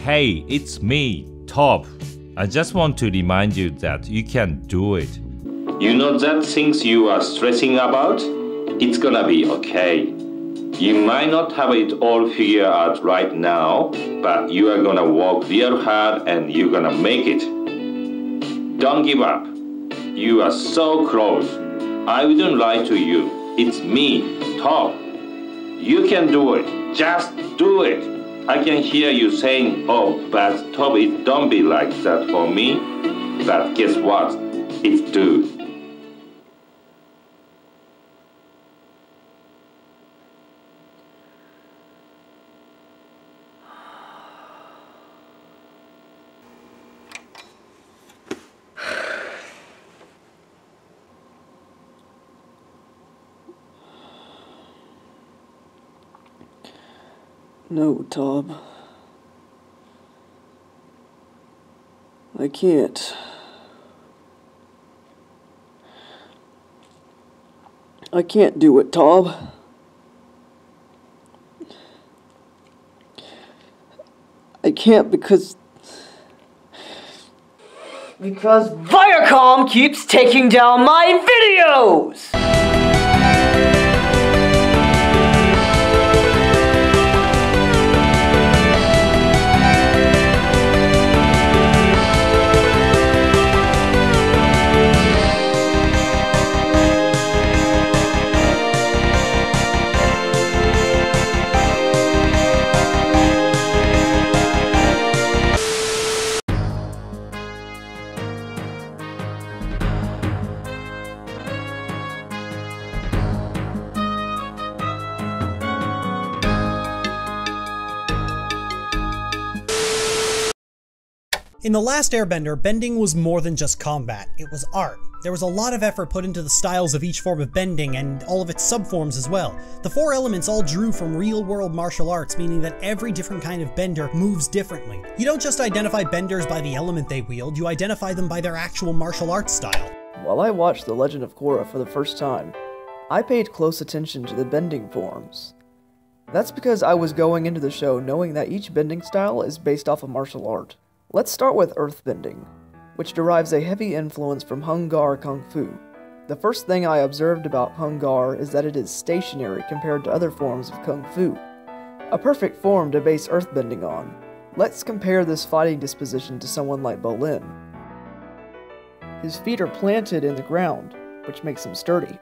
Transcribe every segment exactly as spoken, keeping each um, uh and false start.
Hey, it's me, Top. I just want to remind you that you can do it. You know that things you are stressing about? It's gonna be okay. You might not have it all figured out right now, but you are gonna work real hard and you're gonna make it. Don't give up. You are so close. I wouldn't lie to you. It's me, Top. You can do it. Just do it. I can hear you saying, oh, but Top, it don't be like that for me. But guess what? It's do. No, Tob. I can't. I can't do it, Tob. I can't because... Because Viacom keeps taking down my videos! In The Last Airbender, bending was more than just combat, it was art. There was a lot of effort put into the styles of each form of bending, and all of its subforms as well. The four elements all drew from real-world martial arts, meaning that every different kind of bender moves differently. You don't just identify benders by the element they wield, you identify them by their actual martial arts style. While I watched The Legend of Korra for the first time, I paid close attention to the bending forms. That's because I was going into the show knowing that each bending style is based off of martial art. Let's start with earthbending, which derives a heavy influence from Hung Gar Kung Fu. The first thing I observed about Hung Gar is that it is stationary compared to other forms of Kung Fu. A perfect form to base earthbending on. Let's compare this fighting disposition to someone like Bolin. His feet are planted in the ground, which makes him sturdy.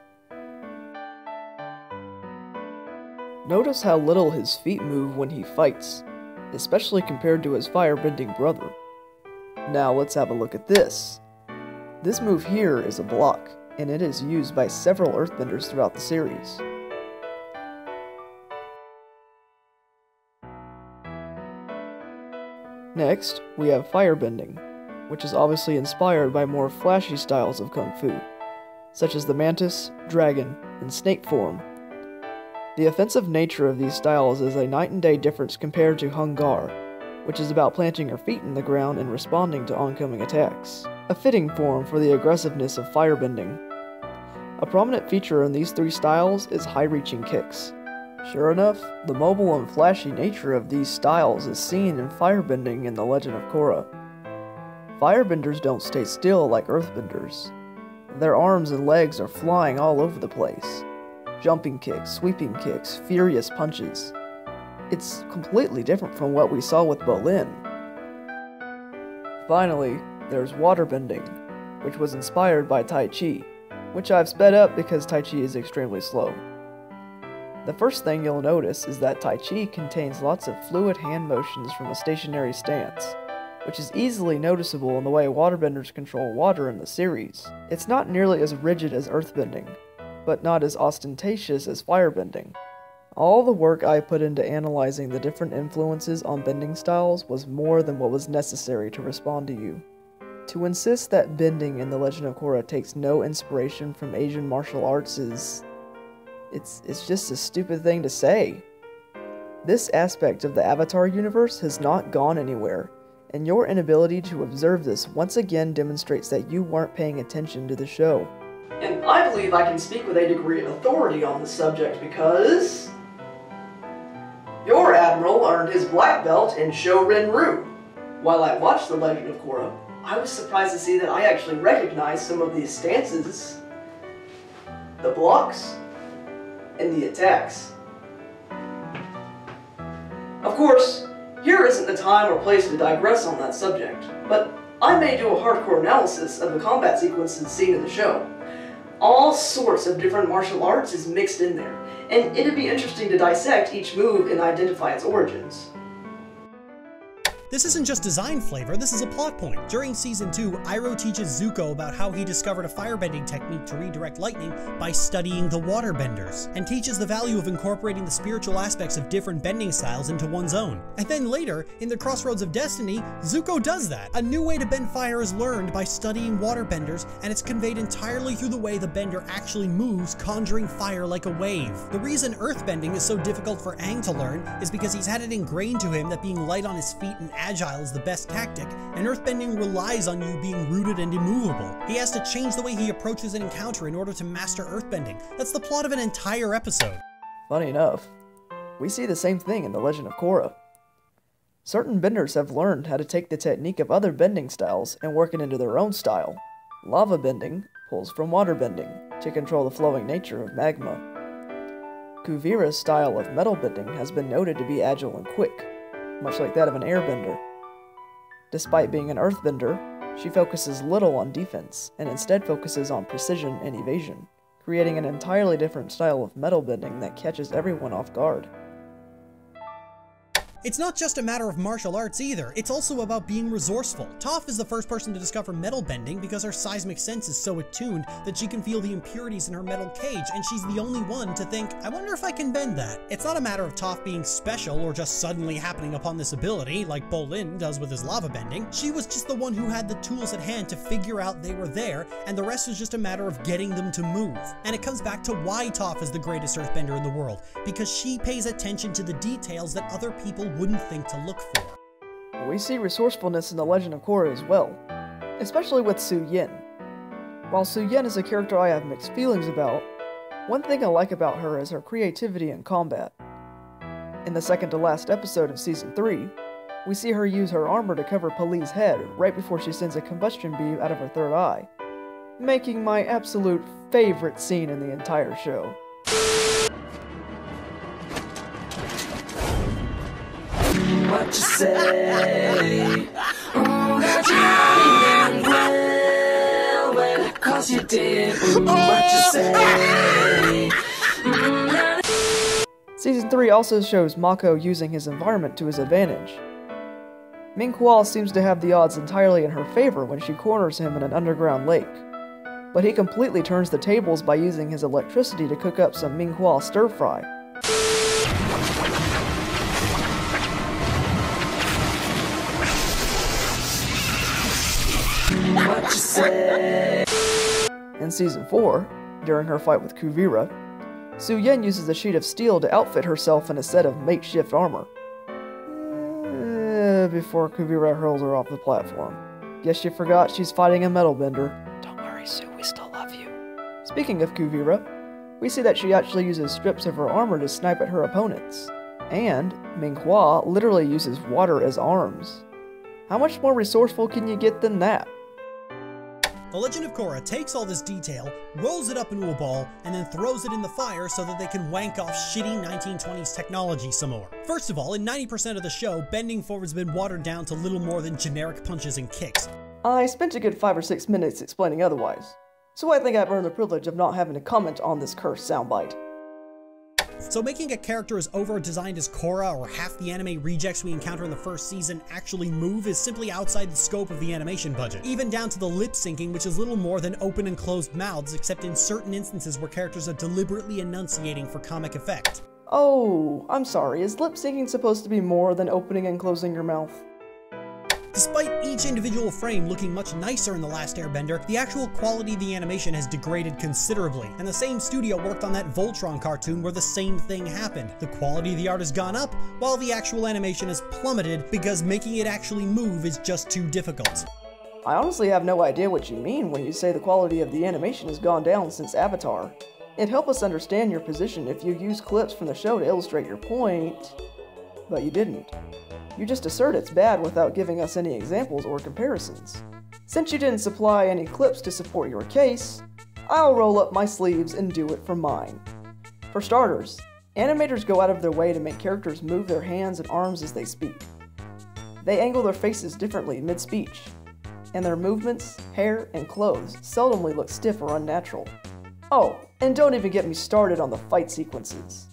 Notice how little his feet move when he fights, especially compared to his firebending brother. Now let's have a look at this. This move here is a block, and it is used by several earthbenders throughout the series. Next, we have firebending, which is obviously inspired by more flashy styles of Kung Fu, such as the mantis, dragon, and snake form. The offensive nature of these styles is a night and day difference compared to Hung Gar, which is about planting your feet in the ground and responding to oncoming attacks. A fitting form for the aggressiveness of firebending. A prominent feature in these three styles is high-reaching kicks. Sure enough, the mobile and flashy nature of these styles is seen in firebending in The Legend of Korra. Firebenders don't stay still like earthbenders. Their arms and legs are flying all over the place. Jumping kicks, sweeping kicks, furious punches. It's completely different from what we saw with Bolin. Finally, there's waterbending, which was inspired by Tai Chi, which I've sped up because Tai Chi is extremely slow. The first thing you'll notice is that Tai Chi contains lots of fluid hand motions from a stationary stance, which is easily noticeable in the way waterbenders control water in the series. It's not nearly as rigid as earthbending, but not as ostentatious as firebending. All the work I put into analyzing the different influences on bending styles was more than what was necessary to respond to you. To insist that bending in The Legend of Korra takes no inspiration from Asian martial arts is... It's, it's just a stupid thing to say. This aspect of the Avatar universe has not gone anywhere, and your inability to observe this once again demonstrates that you weren't paying attention to the show. And I believe I can speak with a degree of authority on the subject because... your Admiral earned his black belt in Shorin-Ryu. While I watched The Legend of Korra, I was surprised to see that I actually recognized some of these stances, the blocks, and the attacks. Of course, here isn't the time or place to digress on that subject, but I may do a hardcore analysis of the combat sequences seen in the show. All sorts of different martial arts is mixed in there, and it'd be interesting to dissect each move and identify its origins. This isn't just design flavor, this is a plot point. During Season two, Iroh teaches Zuko about how he discovered a firebending technique to redirect lightning by studying the waterbenders, and teaches the value of incorporating the spiritual aspects of different bending styles into one's own. And then later, in the Crossroads of Destiny, Zuko does that. A new way to bend fire is learned by studying waterbenders, and it's conveyed entirely through the way the bender actually moves, conjuring fire like a wave. The reason earthbending is so difficult for Aang to learn is because he's had it ingrained to him that being light on his feet and agile is the best tactic, and earthbending relies on you being rooted and immovable. He has to change the way he approaches an encounter in order to master earthbending. That's the plot of an entire episode. Funny enough, we see the same thing in The Legend of Korra. Certain benders have learned how to take the technique of other bending styles and work it into their own style. Lava bending pulls from water bending to control the flowing nature of magma. Kuvira's style of metal bending has been noted to be agile and quick, much like that of an airbender. Despite being an earthbender, she focuses little on defense, and instead focuses on precision and evasion, creating an entirely different style of metal bending that catches everyone off guard. It's not just a matter of martial arts either, it's also about being resourceful. Toph is the first person to discover metal bending because her seismic sense is so attuned that she can feel the impurities in her metal cage, and she's the only one to think, I wonder if I can bend that. It's not a matter of Toph being special or just suddenly happening upon this ability, like Bolin does with his lava bending. She was just the one who had the tools at hand to figure out they were there, and the rest was just a matter of getting them to move. And it comes back to why Toph is the greatest earthbender in the world, because she pays attention to the details that other people wouldn't think to look for. We see resourcefulness in The Legend of Korra as well, especially with Su Yin. While Su Yin is a character I have mixed feelings about, one thing I like about her is her creativity in combat. In the second to last episode of Season three, we see her use her armor to cover Poli's head right before she sends a combustion beam out of her third eye, making my absolute favorite scene in the entire show. What you say? Oh, that you didn't well, well, cause you did. Mm, what you say? Mm, Season three also shows Mako using his environment to his advantage. Minghua seems to have the odds entirely in her favor when she corners him in an underground lake, but he completely turns the tables by using his electricity to cook up some Minghua stir-fry. what you say? In Season four, during her fight with Kuvira, Su Yin uses a sheet of steel to outfit herself in a set of makeshift armor, uh, before Kuvira hurls her off the platform. Guess you forgot she's fighting a metal bender. Don't worry, Su, we still love you. Speaking of Kuvira, we see that she actually uses strips of her armor to snipe at her opponents, and Minghua literally uses water as arms. How much more resourceful can you get than that? The Legend of Korra takes all this detail, rolls it up into a ball, and then throws it in the fire so that they can wank off shitty nineteen twenties technology some more. First of all, in ninety percent of the show, bending forward's been watered down to little more than generic punches and kicks. I spent a good five or six minutes explaining otherwise, so I think I've earned the privilege of not having to comment on this cursed soundbite. So making a character as over-designed as Korra or half the anime rejects we encounter in the first season actually move is simply outside the scope of the animation budget. Even down to the lip syncing, which is little more than open and closed mouths, except in certain instances where characters are deliberately enunciating for comic effect. Oh, I'm sorry, is lip syncing supposed to be more than opening and closing your mouth? Despite each individual frame looking much nicer in The Last Airbender, the actual quality of the animation has degraded considerably, and the same studio worked on that Voltron cartoon where the same thing happened. The quality of the art has gone up, while the actual animation has plummeted because making it actually move is just too difficult. I honestly have no idea what you mean when you say the quality of the animation has gone down since Avatar. It'd help us understand your position if you use clips from the show to illustrate your point. but you didn't. You just assert it's bad without giving us any examples or comparisons. Since you didn't supply any clips to support your case, I'll roll up my sleeves and do it for mine. For starters, animators go out of their way to make characters move their hands and arms as they speak. They angle their faces differently mid-speech, and their movements, hair, and clothes seldomly look stiff or unnatural. Oh, and don't even get me started on the fight sequences.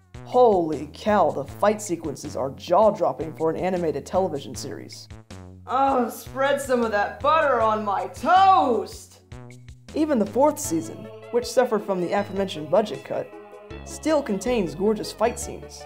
Holy cow, the fight sequences are jaw-dropping for an animated television series. Oh, spread some of that butter on my toast! Even the fourth season, which suffered from the aforementioned budget cut, still contains gorgeous fight scenes.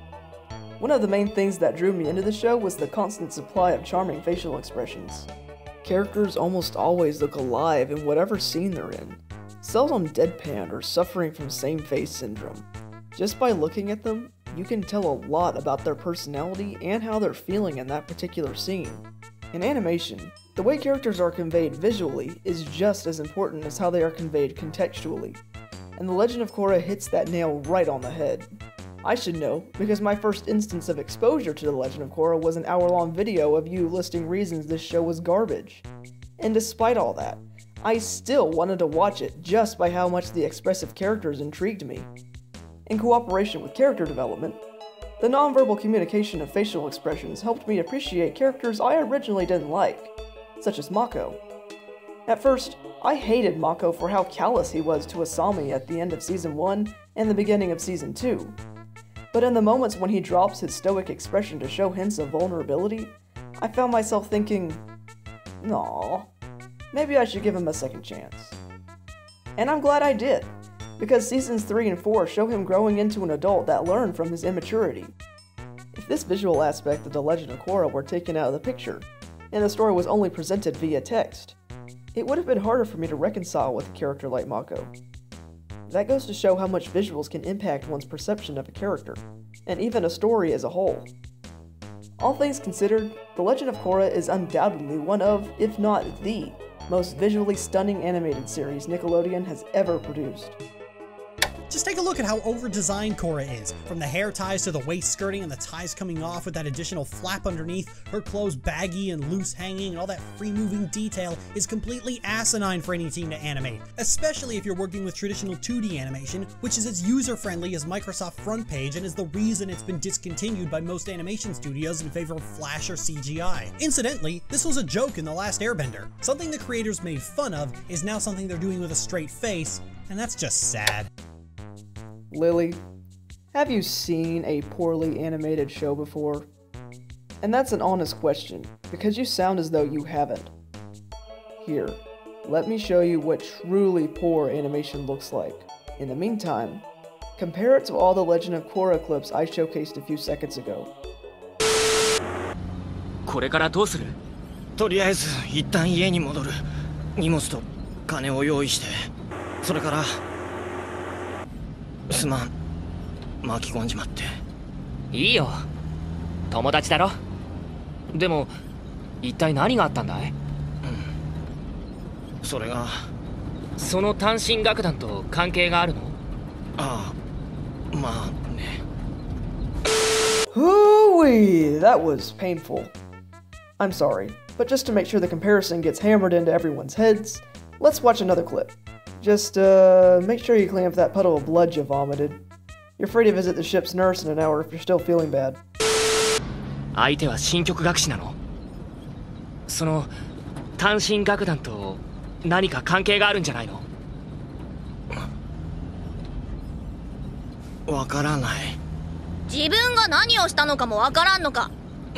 One of the main things that drew me into the show was the constant supply of charming facial expressions. Characters almost always look alive in whatever scene they're in, seldom deadpanned or suffering from same face syndrome. Just by looking at them, you can tell a lot about their personality and how they're feeling in that particular scene. In animation, the way characters are conveyed visually is just as important as how they are conveyed contextually, and The Legend of Korra hits that nail right on the head. I should know, because my first instance of exposure to The Legend of Korra was an hour-long video of you listing reasons this show was garbage. And despite all that, I still wanted to watch it just by how much the expressive characters intrigued me. In cooperation with character development, the nonverbal communication of facial expressions helped me appreciate characters I originally didn't like, such as Mako. At first, I hated Mako for how callous he was to Asami at the end of Season one and the beginning of Season two. But in the moments when he drops his stoic expression to show hints of vulnerability, I found myself thinking, "Aw, maybe I should give him a second chance." And I'm glad I did, because Seasons three and four show him growing into an adult that learned from his immaturity. If this visual aspect of The Legend of Korra were taken out of the picture, and the story was only presented via text, it would have been harder for me to reconcile with a character like Mako. That goes to show how much visuals can impact one's perception of a character, and even a story as a whole. All things considered, The Legend of Korra is undoubtedly one of, if not the, most visually stunning animated series Nickelodeon has ever produced. Just take a look at how over-designed Korra is. From the hair ties to the waist skirting and the ties coming off with that additional flap underneath, her clothes baggy and loose hanging, and all that free-moving detail is completely asinine for any team to animate, especially if you're working with traditional two D animation, which is as user-friendly as Microsoft Front Page and is the reason it's been discontinued by most animation studios in favor of Flash or C G I. Incidentally, this was a joke in The Last Airbender. Something the creators made fun of is now something they're doing with a straight face, and that's just sad. Lily, have you seen a poorly animated show before? And that's an honest question, because you sound as though you haven't. Here, let me show you what truly poor animation looks like. In the meantime, compare it to all the Legend of Korra clips I showcased a few seconds ago. これからどうする？とりあえず一旦家に戻る。荷物と金を用意して、それから。 すまん、巻き込んじまって。いいよ、友達だろ。でも一体何があったんだい？うん、それがその単身楽団と関係があるの？ああ、まあね。 Hoo-wee, that was painful. I'm sorry, but just to make sure the comparison gets hammered into everyone's heads, let's watch another clip. Just, uh, make sure you clean up that puddle of blood you vomited. You're free to visit the ship's nurse in an hour if you're still feeling bad. 相手は新曲楽師なの？その単身楽団と何か関係があるんじゃないの？わからない。 自分が何をしたのかもわからんのか。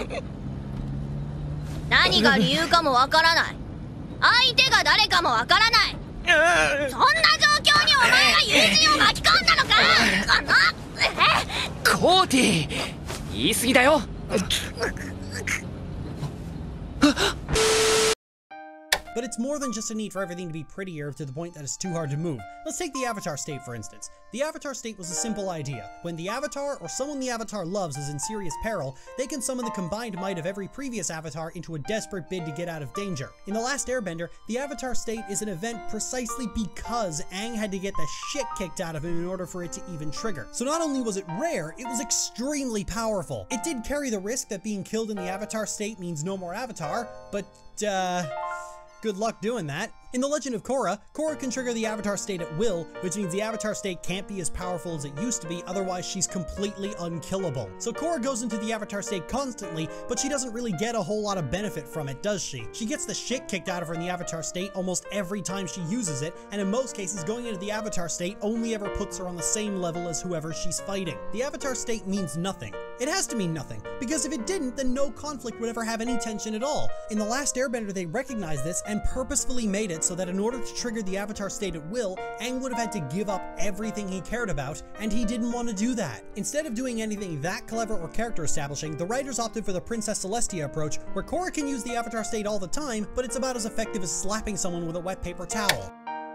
何が理由かもわからない。相手が誰かもわからない。 そんな状況にお前が友人を巻き込んだのか！ コーティ、言い過ぎだよ。 but it's more than just a need for everything to be prettier to the point that it's too hard to move. Let's take the Avatar state for instance. The Avatar state was a simple idea. When the Avatar, or someone the Avatar loves, is in serious peril, they can summon the combined might of every previous Avatar into a desperate bid to get out of danger. In The Last Airbender, the Avatar state is an event precisely because Aang had to get the shit kicked out of him in order for it to even trigger. So not only was it rare, it was extremely powerful. It did carry the risk that being killed in the Avatar state means no more Avatar, but, uh... good luck doing that. In The Legend of Korra, Korra can trigger the Avatar state at will, which means the Avatar state can't be as powerful as it used to be, otherwise she's completely unkillable. So Korra goes into the Avatar state constantly, but she doesn't really get a whole lot of benefit from it, does she? She gets the shit kicked out of her in the Avatar state almost every time she uses it, and in most cases going into the Avatar state only ever puts her on the same level as whoever she's fighting. The Avatar state means nothing. It has to mean nothing, because if it didn't, then no conflict would ever have any tension at all. In The Last Airbender, they recognized this and purposefully made it so that in order to trigger the Avatar state at will, Aang would have had to give up everything he cared about, and he didn't want to do that. Instead of doing anything that clever or character establishing, the writers opted for the Princess Celestia approach, where Korra can use the Avatar state all the time, but it's about as effective as slapping someone with a wet paper towel.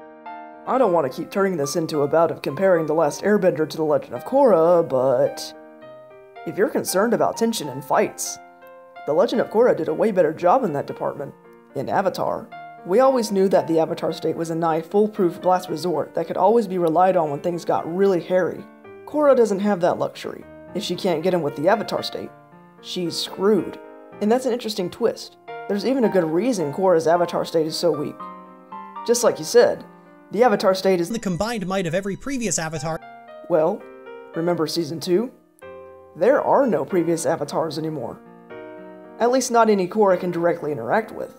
I don't want to keep turning this into a bout of comparing The Last Airbender to The Legend of Korra, but if you're concerned about tension and fights, The Legend of Korra did a way better job in that department. In Avatar, we always knew that the Avatar state was a nigh foolproof last resort that could always be relied on when things got really hairy. Korra doesn't have that luxury. If she can't get in with the Avatar state, she's screwed. And that's an interesting twist. There's even a good reason Korra's Avatar state is so weak. Just like you said, the Avatar state is the combined might of every previous Avatar. Well, remember season two? There are no previous Avatars anymore. At least not any Korra can directly interact with.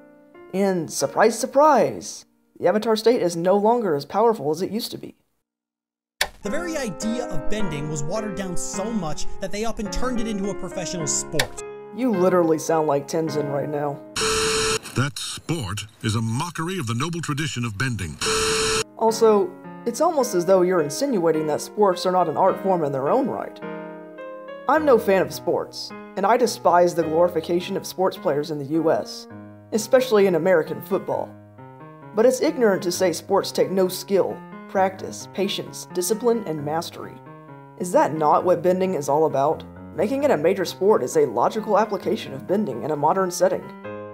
And surprise, surprise, the Avatar state is no longer as powerful as it used to be. The very idea of bending was watered down so much that they up and turned it into a professional sport. You literally sound like Tenzin right now. That sport is a mockery of the noble tradition of bending. Also, it's almost as though you're insinuating that sports are not an art form in their own right. I'm no fan of sports, and I despise the glorification of sports players in the U S, especially in American football. But it's ignorant to say sports take no skill, practice, patience, discipline, and mastery. Is that not what bending is all about? Making it a major sport is a logical application of bending in a modern setting.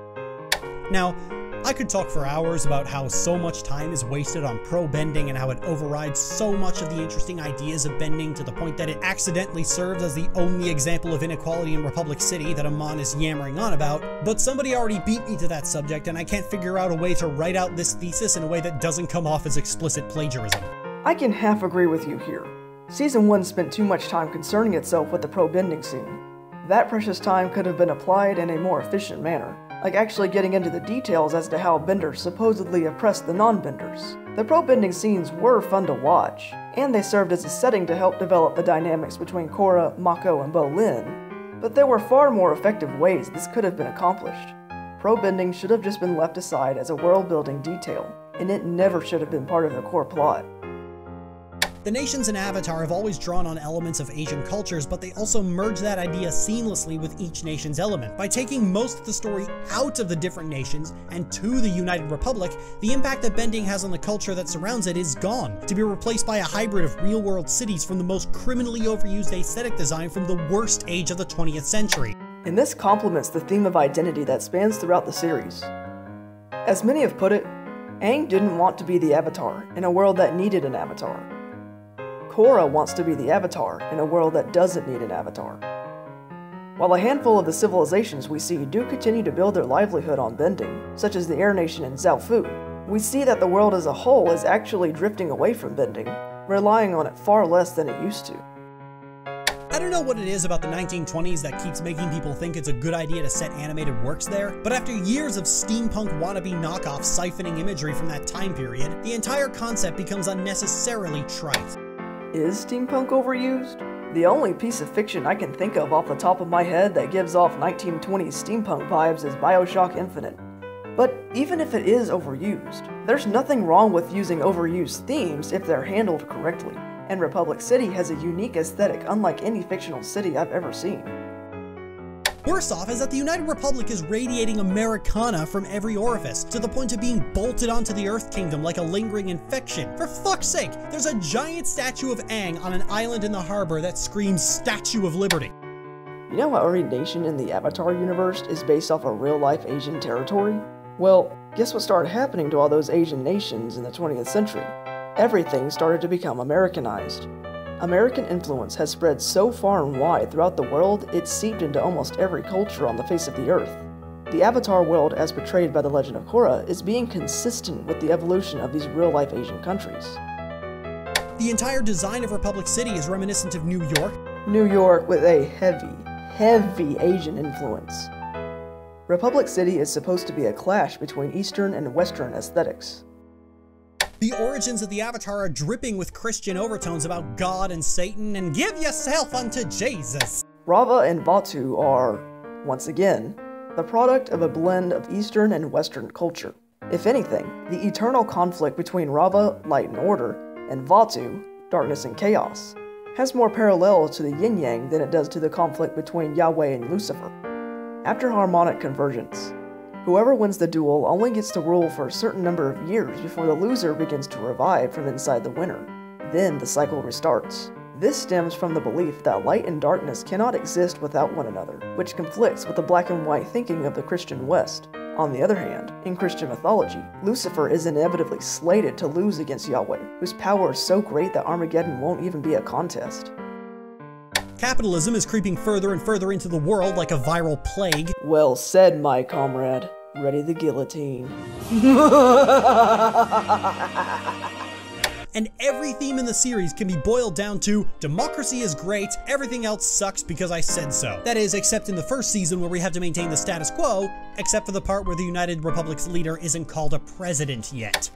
Now, I could talk for hours about how so much time is wasted on pro-bending and how it overrides so much of the interesting ideas of bending to the point that it accidentally serves as the only example of inequality in Republic City that Amon is yammering on about, but somebody already beat me to that subject and I can't figure out a way to write out this thesis in a way that doesn't come off as explicit plagiarism. I can half agree with you here. Season one spent too much time concerning itself with the pro-bending scene. That precious time could have been applied in a more efficient manner, like actually getting into the details as to how benders supposedly oppressed the non-benders. The pro-bending scenes were fun to watch, and they served as a setting to help develop the dynamics between Korra, Mako, and Bolin, but there were far more effective ways this could have been accomplished. Pro-bending should have just been left aside as a world-building detail, and it never should have been part of the core plot. The nations in Avatar have always drawn on elements of Asian cultures, but they also merge that idea seamlessly with each nation's element. By taking most of the story out of the different nations and to the United Republic, the impact that bending has on the culture that surrounds it is gone, to be replaced by a hybrid of real-world cities from the most criminally overused aesthetic design from the worst age of the twentieth century. And this complements the theme of identity that spans throughout the series. As many have put it, Aang didn't want to be the Avatar in a world that needed an Avatar. Korra wants to be the Avatar in a world that doesn't need an Avatar. While a handful of the civilizations we see do continue to build their livelihood on bending, such as the Air Nation and Zaofu, we see that the world as a whole is actually drifting away from bending, relying on it far less than it used to. I don't know what it is about the nineteen twenties that keeps making people think it's a good idea to set animated works there, but after years of steampunk wannabe knockoffs siphoning imagery from that time period, the entire concept becomes unnecessarily trite. Is steampunk overused? The only piece of fiction I can think of off the top of my head that gives off nineteen twenties steampunk vibes is BioShock Infinite. But even if it is overused, there's nothing wrong with using overused themes if they're handled correctly, and Republic City has a unique aesthetic unlike any fictional city I've ever seen. Worse off is that the United Republic is radiating Americana from every orifice, to the point of being bolted onto the Earth Kingdom like a lingering infection. For fuck's sake, there's a giant statue of Aang on an island in the harbor that screams Statue of Liberty. You know how every nation in the Avatar universe is based off a real-life Asian territory? Well, guess what started happening to all those Asian nations in the twentieth century? Everything started to become Americanized. American influence has spread so far and wide throughout the world, it's seeped into almost every culture on the face of the earth. The Avatar world, as portrayed by the Legend of Korra, is being consistent with the evolution of these real-life Asian countries. The entire design of Republic City is reminiscent of New York. New York with a heavy, heavy Asian influence. Republic City is supposed to be a clash between Eastern and Western aesthetics. The origins of the Avatar are dripping with Christian overtones about God and Satan and give yourself unto Jesus. Rava and Vaatu are, once again, the product of a blend of Eastern and Western culture. If anything, the eternal conflict between Rava, light and order, and Vaatu, darkness and chaos, has more parallels to the yin-yang than it does to the conflict between Yahweh and Lucifer. After harmonic convergence, whoever wins the duel only gets to rule for a certain number of years before the loser begins to revive from inside the winner. Then the cycle restarts. This stems from the belief that light and darkness cannot exist without one another, which conflicts with the black and white thinking of the Christian West. On the other hand, in Christian mythology, Lucifer is inevitably slated to lose against Yahweh, whose power is so great that Armageddon won't even be a contest. Capitalism is creeping further and further into the world like a viral plague. Well said, my comrade. Ready the guillotine. And every theme in the series can be boiled down to democracy is great, everything else sucks because I said so. That is, except in the first season where we have to maintain the status quo, except for the part where the United Republic's leader isn't called a president yet.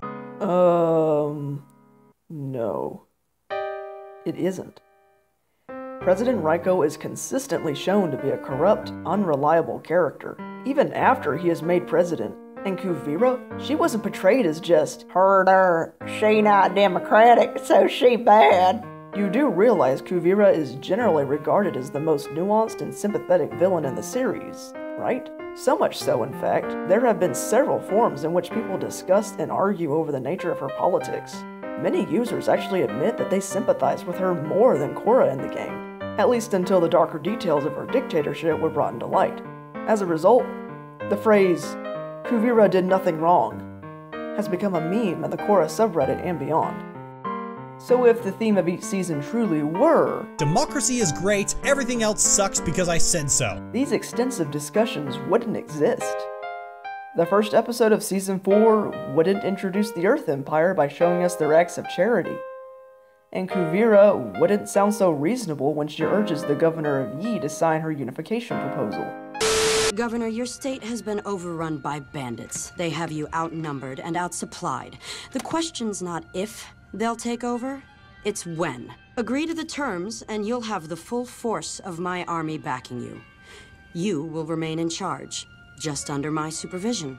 Um, no. It isn't. President Raiko is consistently shown to be a corrupt, unreliable character, even after he is made president. And Kuvira, she wasn't portrayed as just, her, she not democratic, so she bad. You do realize Kuvira is generally regarded as the most nuanced and sympathetic villain in the series, right? So much so, in fact, there have been several forums in which people discuss and argue over the nature of her politics. Many users actually admit that they sympathize with her more than Korra in the game, at least until the darker details of her dictatorship were brought into light. As a result, the phrase, Kuvira did nothing wrong, has become a meme in the Korra subreddit and beyond. So if the theme of each season truly were, democracy is great, everything else sucks because I said so, these extensive discussions wouldn't exist. The first episode of season four wouldn't introduce the Earth Empire by showing us their acts of charity. And Kuvira wouldn't sound so reasonable when she urges the governor of Yi to sign her unification proposal. Governor, your state has been overrun by bandits. They have you outnumbered and outsupplied. The question's not if they'll take over, it's when. Agree to the terms, and you'll have the full force of my army backing you. You will remain in charge, just under my supervision.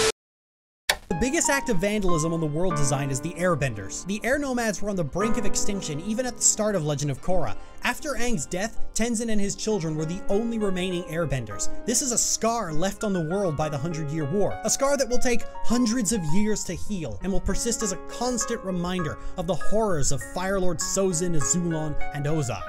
The biggest act of vandalism on the world design is the airbenders. The air nomads were on the brink of extinction even at the start of Legend of Korra. After Aang's death, Tenzin and his children were the only remaining airbenders. This is a scar left on the world by the Hundred Year War. A scar that will take hundreds of years to heal and will persist as a constant reminder of the horrors of Fire Lord Sozin, Azulon, and Ozai.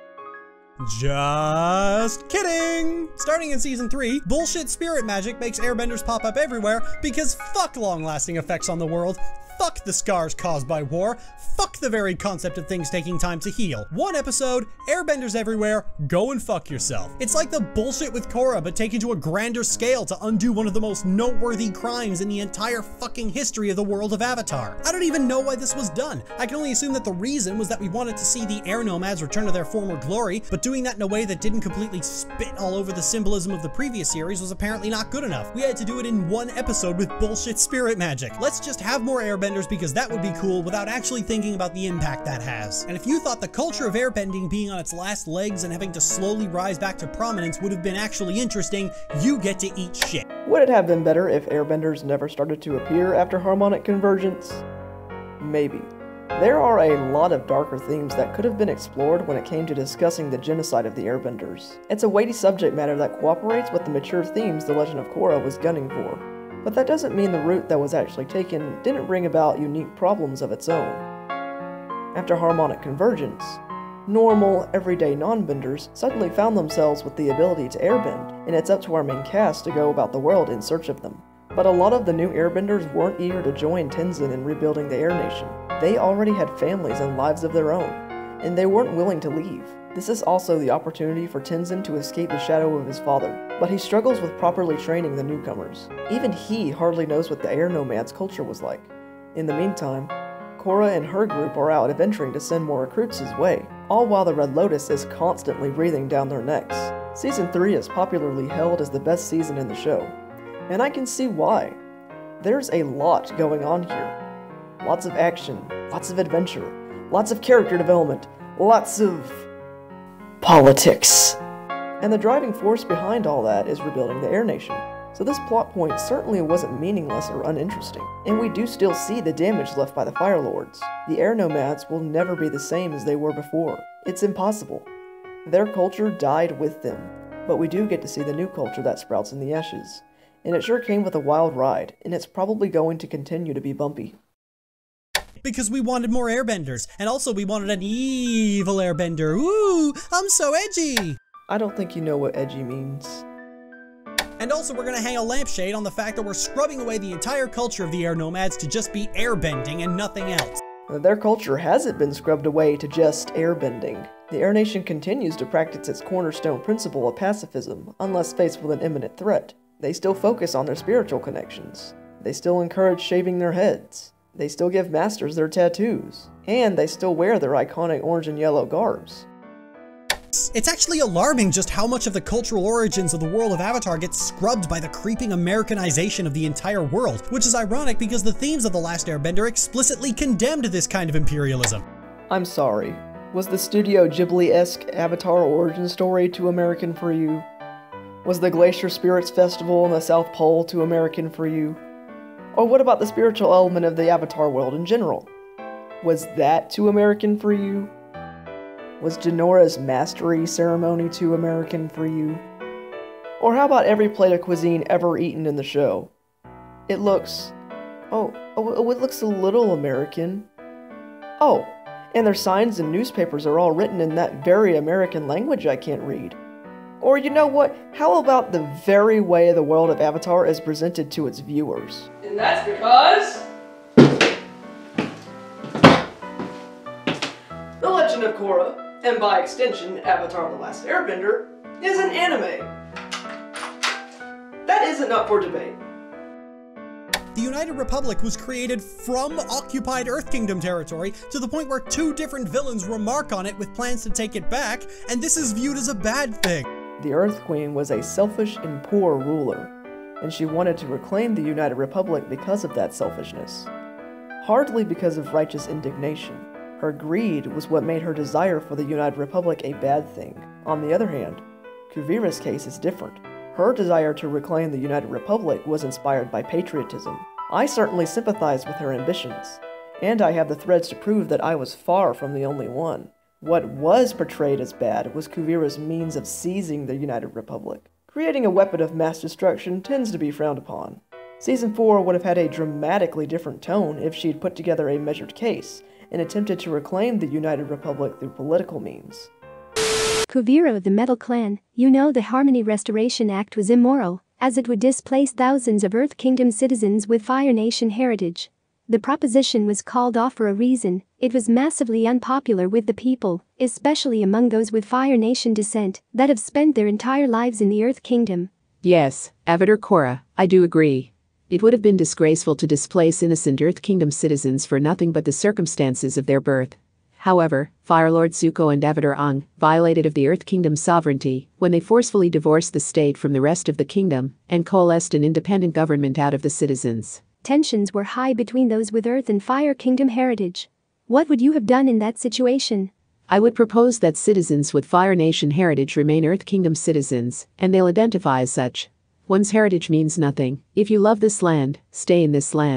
Just kidding! Starting in season three, bullshit spirit magic makes airbenders pop up everywhere because fuck long-lasting effects on the world, fuck the scars caused by war, fuck the very concept of things taking time to heal. One episode, airbenders everywhere, go and fuck yourself. It's like the bullshit with Korra, but taken to a grander scale to undo one of the most noteworthy crimes in the entire fucking history of the world of Avatar. I don't even know why this was done. I can only assume that the reason was that we wanted to see the air nomads return to their former glory, but doing that in a way that didn't completely spit all over the symbolism of the previous series was apparently not good enough. We had to do it in one episode with bullshit spirit magic. Let's just have more airbenders because that would be cool without actually thinking about the impact that has. And if you thought the culture of airbending being on its last legs and having to slowly rise back to prominence would have been actually interesting, you get to eat shit. Would it have been better if airbenders never started to appear after harmonic convergence? Maybe. There are a lot of darker themes that could have been explored when it came to discussing the genocide of the Airbenders. It's a weighty subject matter that cooperates with the mature themes the Legend of Korra was gunning for. But that doesn't mean the route that was actually taken didn't bring about unique problems of its own. After harmonic convergence, normal, everyday non-benders suddenly found themselves with the ability to airbend, and it's up to our main cast to go about the world in search of them. But a lot of the new airbenders weren't eager to join Tenzin in rebuilding the Air Nation. They already had families and lives of their own, and they weren't willing to leave. This is also the opportunity for Tenzin to escape the shadow of his father, but he struggles with properly training the newcomers. Even he hardly knows what the Air Nomads' culture was like. In the meantime, Korra and her group are out adventuring to send more recruits his way, all while the Red Lotus is constantly breathing down their necks. Season three is popularly hailed as the best season in the show, and I can see why. There's a lot going on here. Lots of action, lots of adventure, lots of character development, lots of politics. And the driving force behind all that is rebuilding the Air Nation. So this plot point certainly wasn't meaningless or uninteresting, and we do still see the damage left by the Fire Lords. The Air Nomads will never be the same as they were before. It's impossible. Their culture died with them, but we do get to see the new culture that sprouts in the ashes. And it sure came with a wild ride, and it's probably going to continue to be bumpy. Because we wanted more airbenders, and also we wanted an evil airbender. Ooh, I'm so edgy! I don't think you know what edgy means. And also we're gonna hang a lampshade on the fact that we're scrubbing away the entire culture of the Air Nomads to just be airbending and nothing else. Their culture hasn't been scrubbed away to just airbending. The Air Nation continues to practice its cornerstone principle of pacifism, unless faced with an imminent threat. They still focus on their spiritual connections. They still encourage shaving their heads. They still give masters their tattoos, and they still wear their iconic orange and yellow garbs. It's actually alarming just how much of the cultural origins of the world of Avatar gets scrubbed by the creeping Americanization of the entire world, which is ironic because the themes of The Last Airbender explicitly condemned this kind of imperialism. I'm sorry, was the Studio Ghibli-esque Avatar origin story too American for you? Was the Glacier Spirits Festival in the South Pole too American for you? Or what about the spiritual element of the Avatar world in general? Was that too American for you? Was Janora's mastery ceremony too American for you? Or how about every plate of cuisine ever eaten in the show? It looks... Oh, oh, it looks a little American. Oh, and their signs and newspapers are all written in that very American language I can't read. Or you know what, how about the very way the world of Avatar is presented to its viewers? And that's because... The Legend of Korra, and by extension Avatar The Last Airbender, is an anime. That isn't up for debate. The United Republic was created from occupied Earth Kingdom territory to the point where two different villains remark on it with plans to take it back, and this is viewed as a bad thing. The Earth Queen was a selfish and poor ruler, and she wanted to reclaim the United Republic because of that selfishness. Hardly because of righteous indignation. Her greed was what made her desire for the United Republic a bad thing. On the other hand, Kuvira's case is different. Her desire to reclaim the United Republic was inspired by patriotism. I certainly sympathize with her ambitions, and I have the threads to prove that I was far from the only one. What was portrayed as bad was Kuvira's means of seizing the United Republic. Creating a weapon of mass destruction tends to be frowned upon. Season four would have had a dramatically different tone if she'd put together a measured case and attempted to reclaim the United Republic through political means. Kuvira of the Metal Clan, you know the Harmony Restoration Act was immoral, as it would displace thousands of Earth Kingdom citizens with Fire Nation heritage. The proposition was called off for a reason. It was massively unpopular with the people, especially among those with Fire Nation descent that have spent their entire lives in the Earth Kingdom. Yes, Avatar Korra, I do agree. It would have been disgraceful to displace innocent Earth Kingdom citizens for nothing but the circumstances of their birth. However, Fire Lord Zuko and Avatar Aang violated of the Earth Kingdom's sovereignty when they forcefully divorced the state from the rest of the kingdom and coalesced an independent government out of the citizens. Tensions were high between those with Earth and Fire Kingdom heritage. What would you have done in that situation? I would propose that citizens with Fire Nation heritage remain Earth Kingdom citizens, and they'll identify as such. One's heritage means nothing. If you love this land, stay in this land.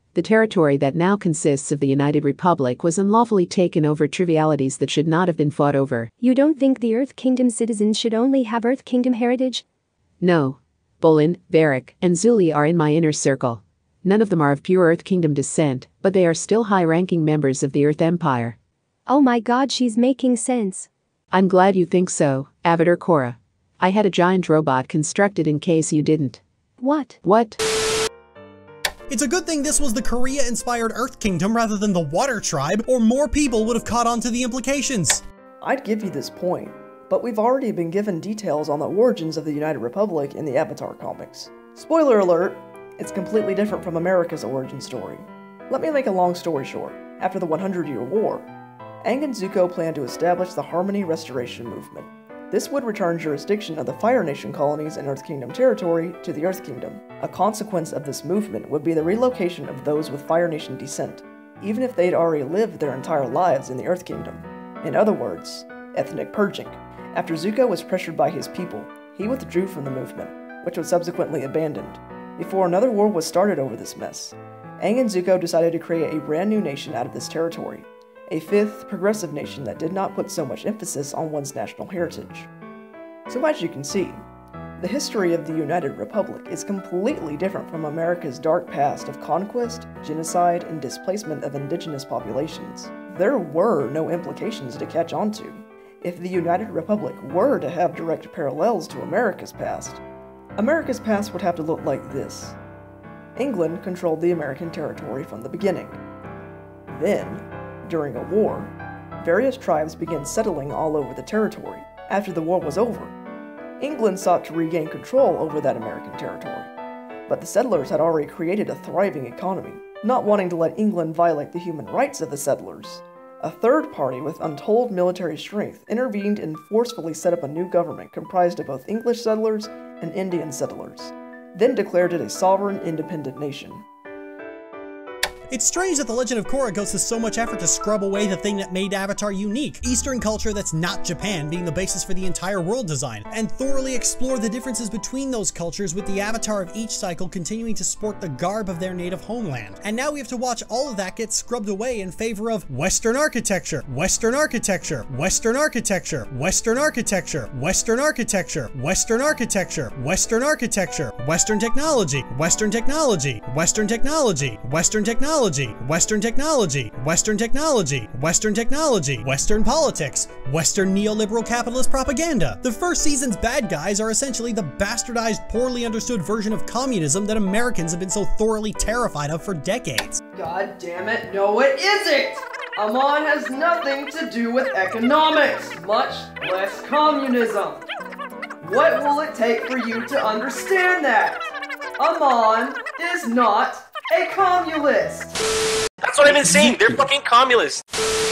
The territory that now consists of the United Republic was unlawfully taken over trivialities that should not have been fought over. You don't think the Earth Kingdom citizens should only have Earth Kingdom heritage? No. Bolin, Varric, and Zuli are in my inner circle. None of them are of pure Earth Kingdom descent, but they are still high-ranking members of the Earth Empire. Oh my god, she's making sense. I'm glad you think so, Avatar Korra. I had a giant robot constructed in case you didn't. What? What? It's a good thing this was the Korea-inspired Earth Kingdom rather than the Water Tribe, or more people would have caught on to the implications. I'd give you this point, but we've already been given details on the origins of the United Republic in the Avatar comics. Spoiler alert, it's completely different from America's origin story. Let me make a long story short. After the one hundred year War, Aang and Zuko planned to establish the Harmony Restoration Movement. This would return jurisdiction of the Fire Nation colonies in Earth Kingdom territory to the Earth Kingdom. A consequence of this movement would be the relocation of those with Fire Nation descent, even if they'd already lived their entire lives in the Earth Kingdom. In other words, ethnic purging. After Zuko was pressured by his people, he withdrew from the movement, which was subsequently abandoned. Before another war was started over this mess, Aang and Zuko decided to create a brand new nation out of this territory, a fifth, progressive nation that did not put so much emphasis on one's national heritage. So as you can see, the history of the United Republic is completely different from America's dark past of conquest, genocide, and displacement of indigenous populations. There were no implications to catch on to. If the United Republic were to have direct parallels to America's past, America's past would have to look like this. England controlled the American territory from the beginning. Then, during a war, various tribes began settling all over the territory. After the war was over, England sought to regain control over that American territory. But the settlers had already created a thriving economy, not wanting to let England violate the human rights of the settlers. A third party with untold military strength intervened and forcefully set up a new government comprised of both English settlers and Indian settlers, then declared it a sovereign, independent nation. It's strange that the Legend of Korra goes to so much effort to scrub away the thing that made Avatar unique, Eastern culture that's not Japan being the basis for the entire world design, and thoroughly explore the differences between those cultures with the avatar of each cycle continuing to sport the garb of their native homeland. And now we have to watch all of that get scrubbed away in favor of Western architecture, Western architecture, Western architecture, Western architecture, Western architecture, Western architecture, Western architecture, Western technology, Western technology, Western technology, Western technology, Western technology, Western technology, Western technology, Western politics, Western neoliberal capitalist propaganda. The first season's bad guys are essentially the bastardized, poorly understood version of communism that Americans have been so thoroughly terrified of for decades. God damn it, no it isn't! Amon has nothing to do with economics, much less communism. What will it take for you to understand that? Amon is not a communist! That's what I've been saying, they're fucking communists!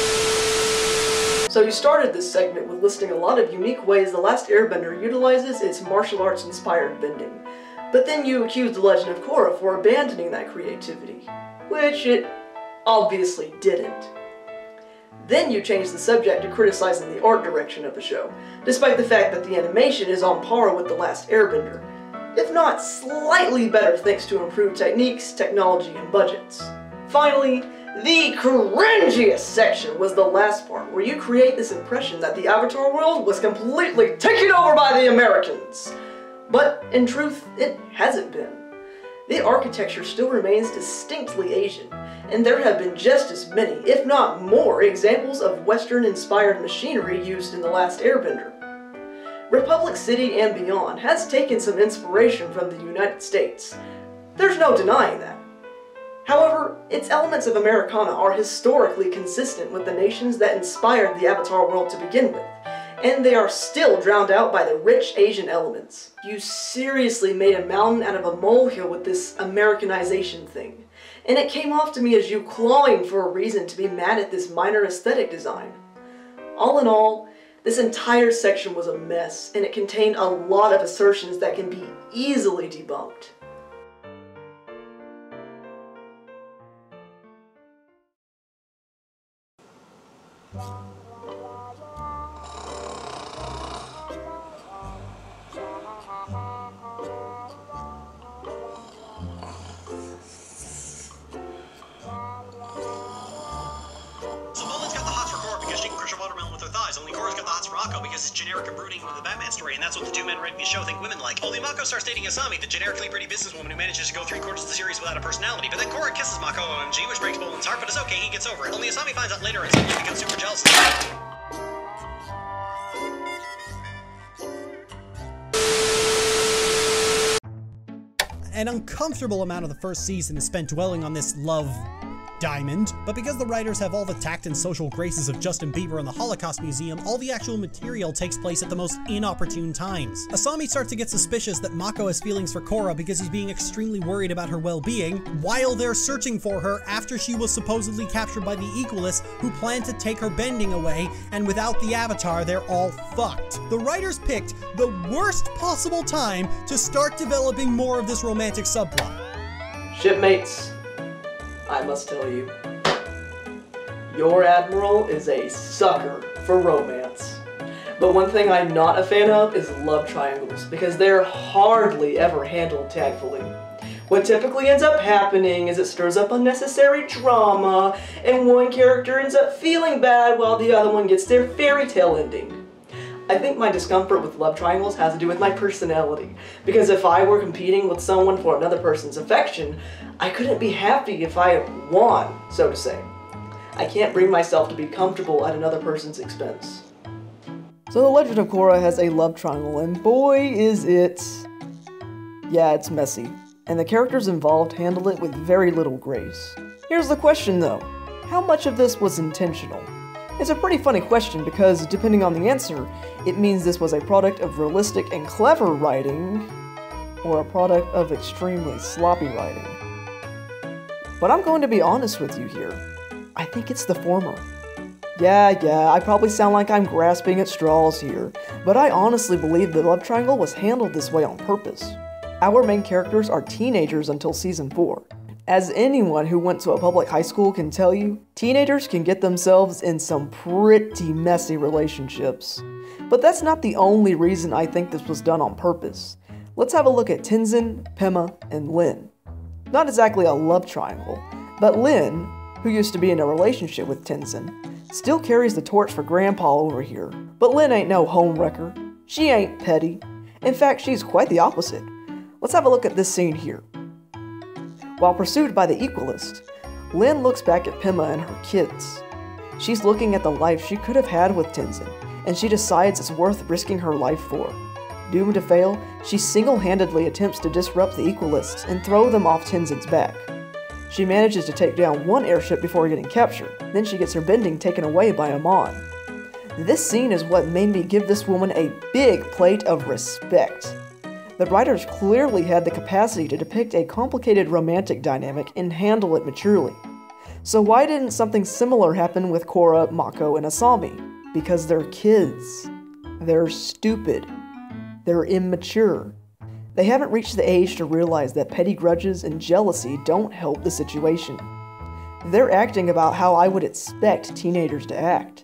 So you started this segment with listing a lot of unique ways The Last Airbender utilizes its martial arts inspired bending. But then you accused The Legend of Korra for abandoning that creativity, which it obviously didn't. Then you changed the subject to criticizing the art direction of the show, despite the fact that the animation is on par with The Last Airbender, if not slightly better thanks to improved techniques, technology, and budgets. Finally, the cringiest section was the last part, where you create this impression that the Avatar world was completely taken over by the Americans. But in truth, it hasn't been. The architecture still remains distinctly Asian, and there have been just as many, if not more, examples of Western-inspired machinery used in The Last Airbender. Republic City and beyond has taken some inspiration from the United States. There's no denying that. However, its elements of Americana are historically consistent with the nations that inspired the Avatar world to begin with, and they are still drowned out by the rich Asian elements. You seriously made a mountain out of a molehill with this Americanization thing, and it came off to me as you clawing for a reason to be mad at this minor aesthetic design. All in all, this entire section was a mess, and it contained a lot of assertions that can be easily debunked. because it's generic and brooding with the Batman story, and that's what the two men writing the show think women like. Only Mako starts dating Asami, the generically pretty businesswoman who manages to go three quarters of the series without a personality. But then Korra kisses Mako O M G, which breaks Bolin's heart, but it's okay, he gets over it. Only Asami finds out later and suddenly becomes super jealous. An uncomfortable amount of the first season is spent dwelling on this love diamond, but because the writers have all the tact and social graces of Justin Bieber and the Holocaust Museum, all the actual material takes place at the most inopportune times. Asami starts to get suspicious that Mako has feelings for Korra because he's being extremely worried about her well-being, while they're searching for her after she was supposedly captured by the Equalists who plan to take her bending away, and without the Avatar, they're all fucked. The writers picked the worst possible time to start developing more of this romantic subplot. Shipmates, I must tell you, your Admiral is a sucker for romance. But one thing I'm not a fan of is love triangles, because they're hardly ever handled tactfully. What typically ends up happening is it stirs up unnecessary drama, and one character ends up feeling bad while the other one gets their fairy tale ending. I think my discomfort with love triangles has to do with my personality, because if I were competing with someone for another person's affection, I couldn't be happy if I won, so to say. I can't bring myself to be comfortable at another person's expense. So the Legend of Korra has a love triangle, and boy is it... yeah, it's messy. And the characters involved handle it with very little grace. Here's the question though, how much of this was intentional? It's a pretty funny question because, depending on the answer, it means this was a product of realistic and clever writing, or a product of extremely sloppy writing. But I'm going to be honest with you here. I think it's the former. Yeah, yeah, I probably sound like I'm grasping at straws here, but I honestly believe the love triangle was handled this way on purpose. Our main characters are teenagers until season four. As anyone who went to a public high school can tell you, teenagers can get themselves in some pretty messy relationships. But that's not the only reason I think this was done on purpose. Let's have a look at Tenzin, Pema, and Lin. Not exactly a love triangle, but Lin, who used to be in a relationship with Tenzin, still carries the torch for Grandpa over here. But Lin ain't no homewrecker. She ain't petty. In fact, she's quite the opposite. Let's have a look at this scene here. While pursued by the Equalist, Lin looks back at Pema and her kids. She's looking at the life she could have had with Tenzin, and she decides it's worth risking her life for. Doomed to fail, she single-handedly attempts to disrupt the Equalists and throw them off Tenzin's back. She manages to take down one airship before getting captured, then she gets her bending taken away by Amon. This scene is what made me give this woman a big plate of respect. The writers clearly had the capacity to depict a complicated romantic dynamic and handle it maturely. So why didn't something similar happen with Korra, Mako, and Asami? Because they're kids. They're stupid. They're immature. They haven't reached the age to realize that petty grudges and jealousy don't help the situation. They're acting about how I would expect teenagers to act.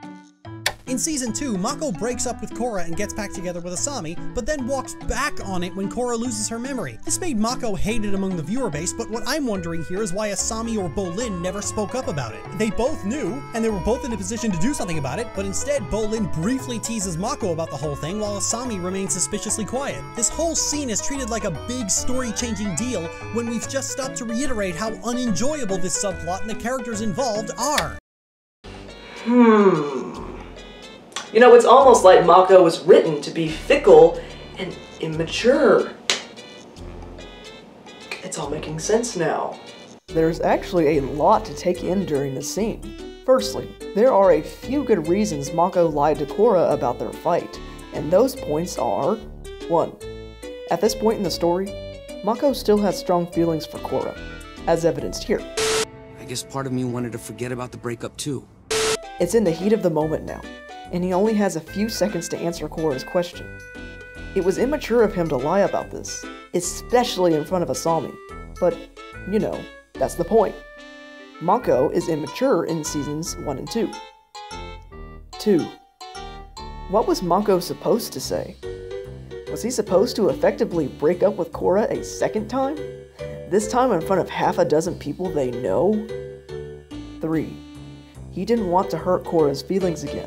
In Season two, Mako breaks up with Korra and gets back together with Asami, but then walks back on it when Korra loses her memory. This made Mako hated among the viewer base, but what I'm wondering here is why Asami or Bolin never spoke up about it. They both knew, and they were both in a position to do something about it, but instead Bolin briefly teases Mako about the whole thing while Asami remains suspiciously quiet. This whole scene is treated like a big story-changing deal when we've just stopped to reiterate how unenjoyable this subplot and the characters involved are. Hmm... You know, it's almost like Mako was written to be fickle and immature. It's all making sense now. There's actually a lot to take in during this scene. Firstly, there are a few good reasons Mako lied to Korra about their fight, and those points are: one. At this point in the story, Mako still has strong feelings for Korra, as evidenced here. I guess part of me wanted to forget about the breakup too. It's in the heat of the moment now, and he only has a few seconds to answer Korra's question. It was immature of him to lie about this, especially in front of Asami, but, you know, that's the point. Mako is immature in seasons one and two. two. What was Mako supposed to say? Was he supposed to effectively break up with Korra a second time? This time in front of half a dozen people they know? three. He didn't want to hurt Korra's feelings again.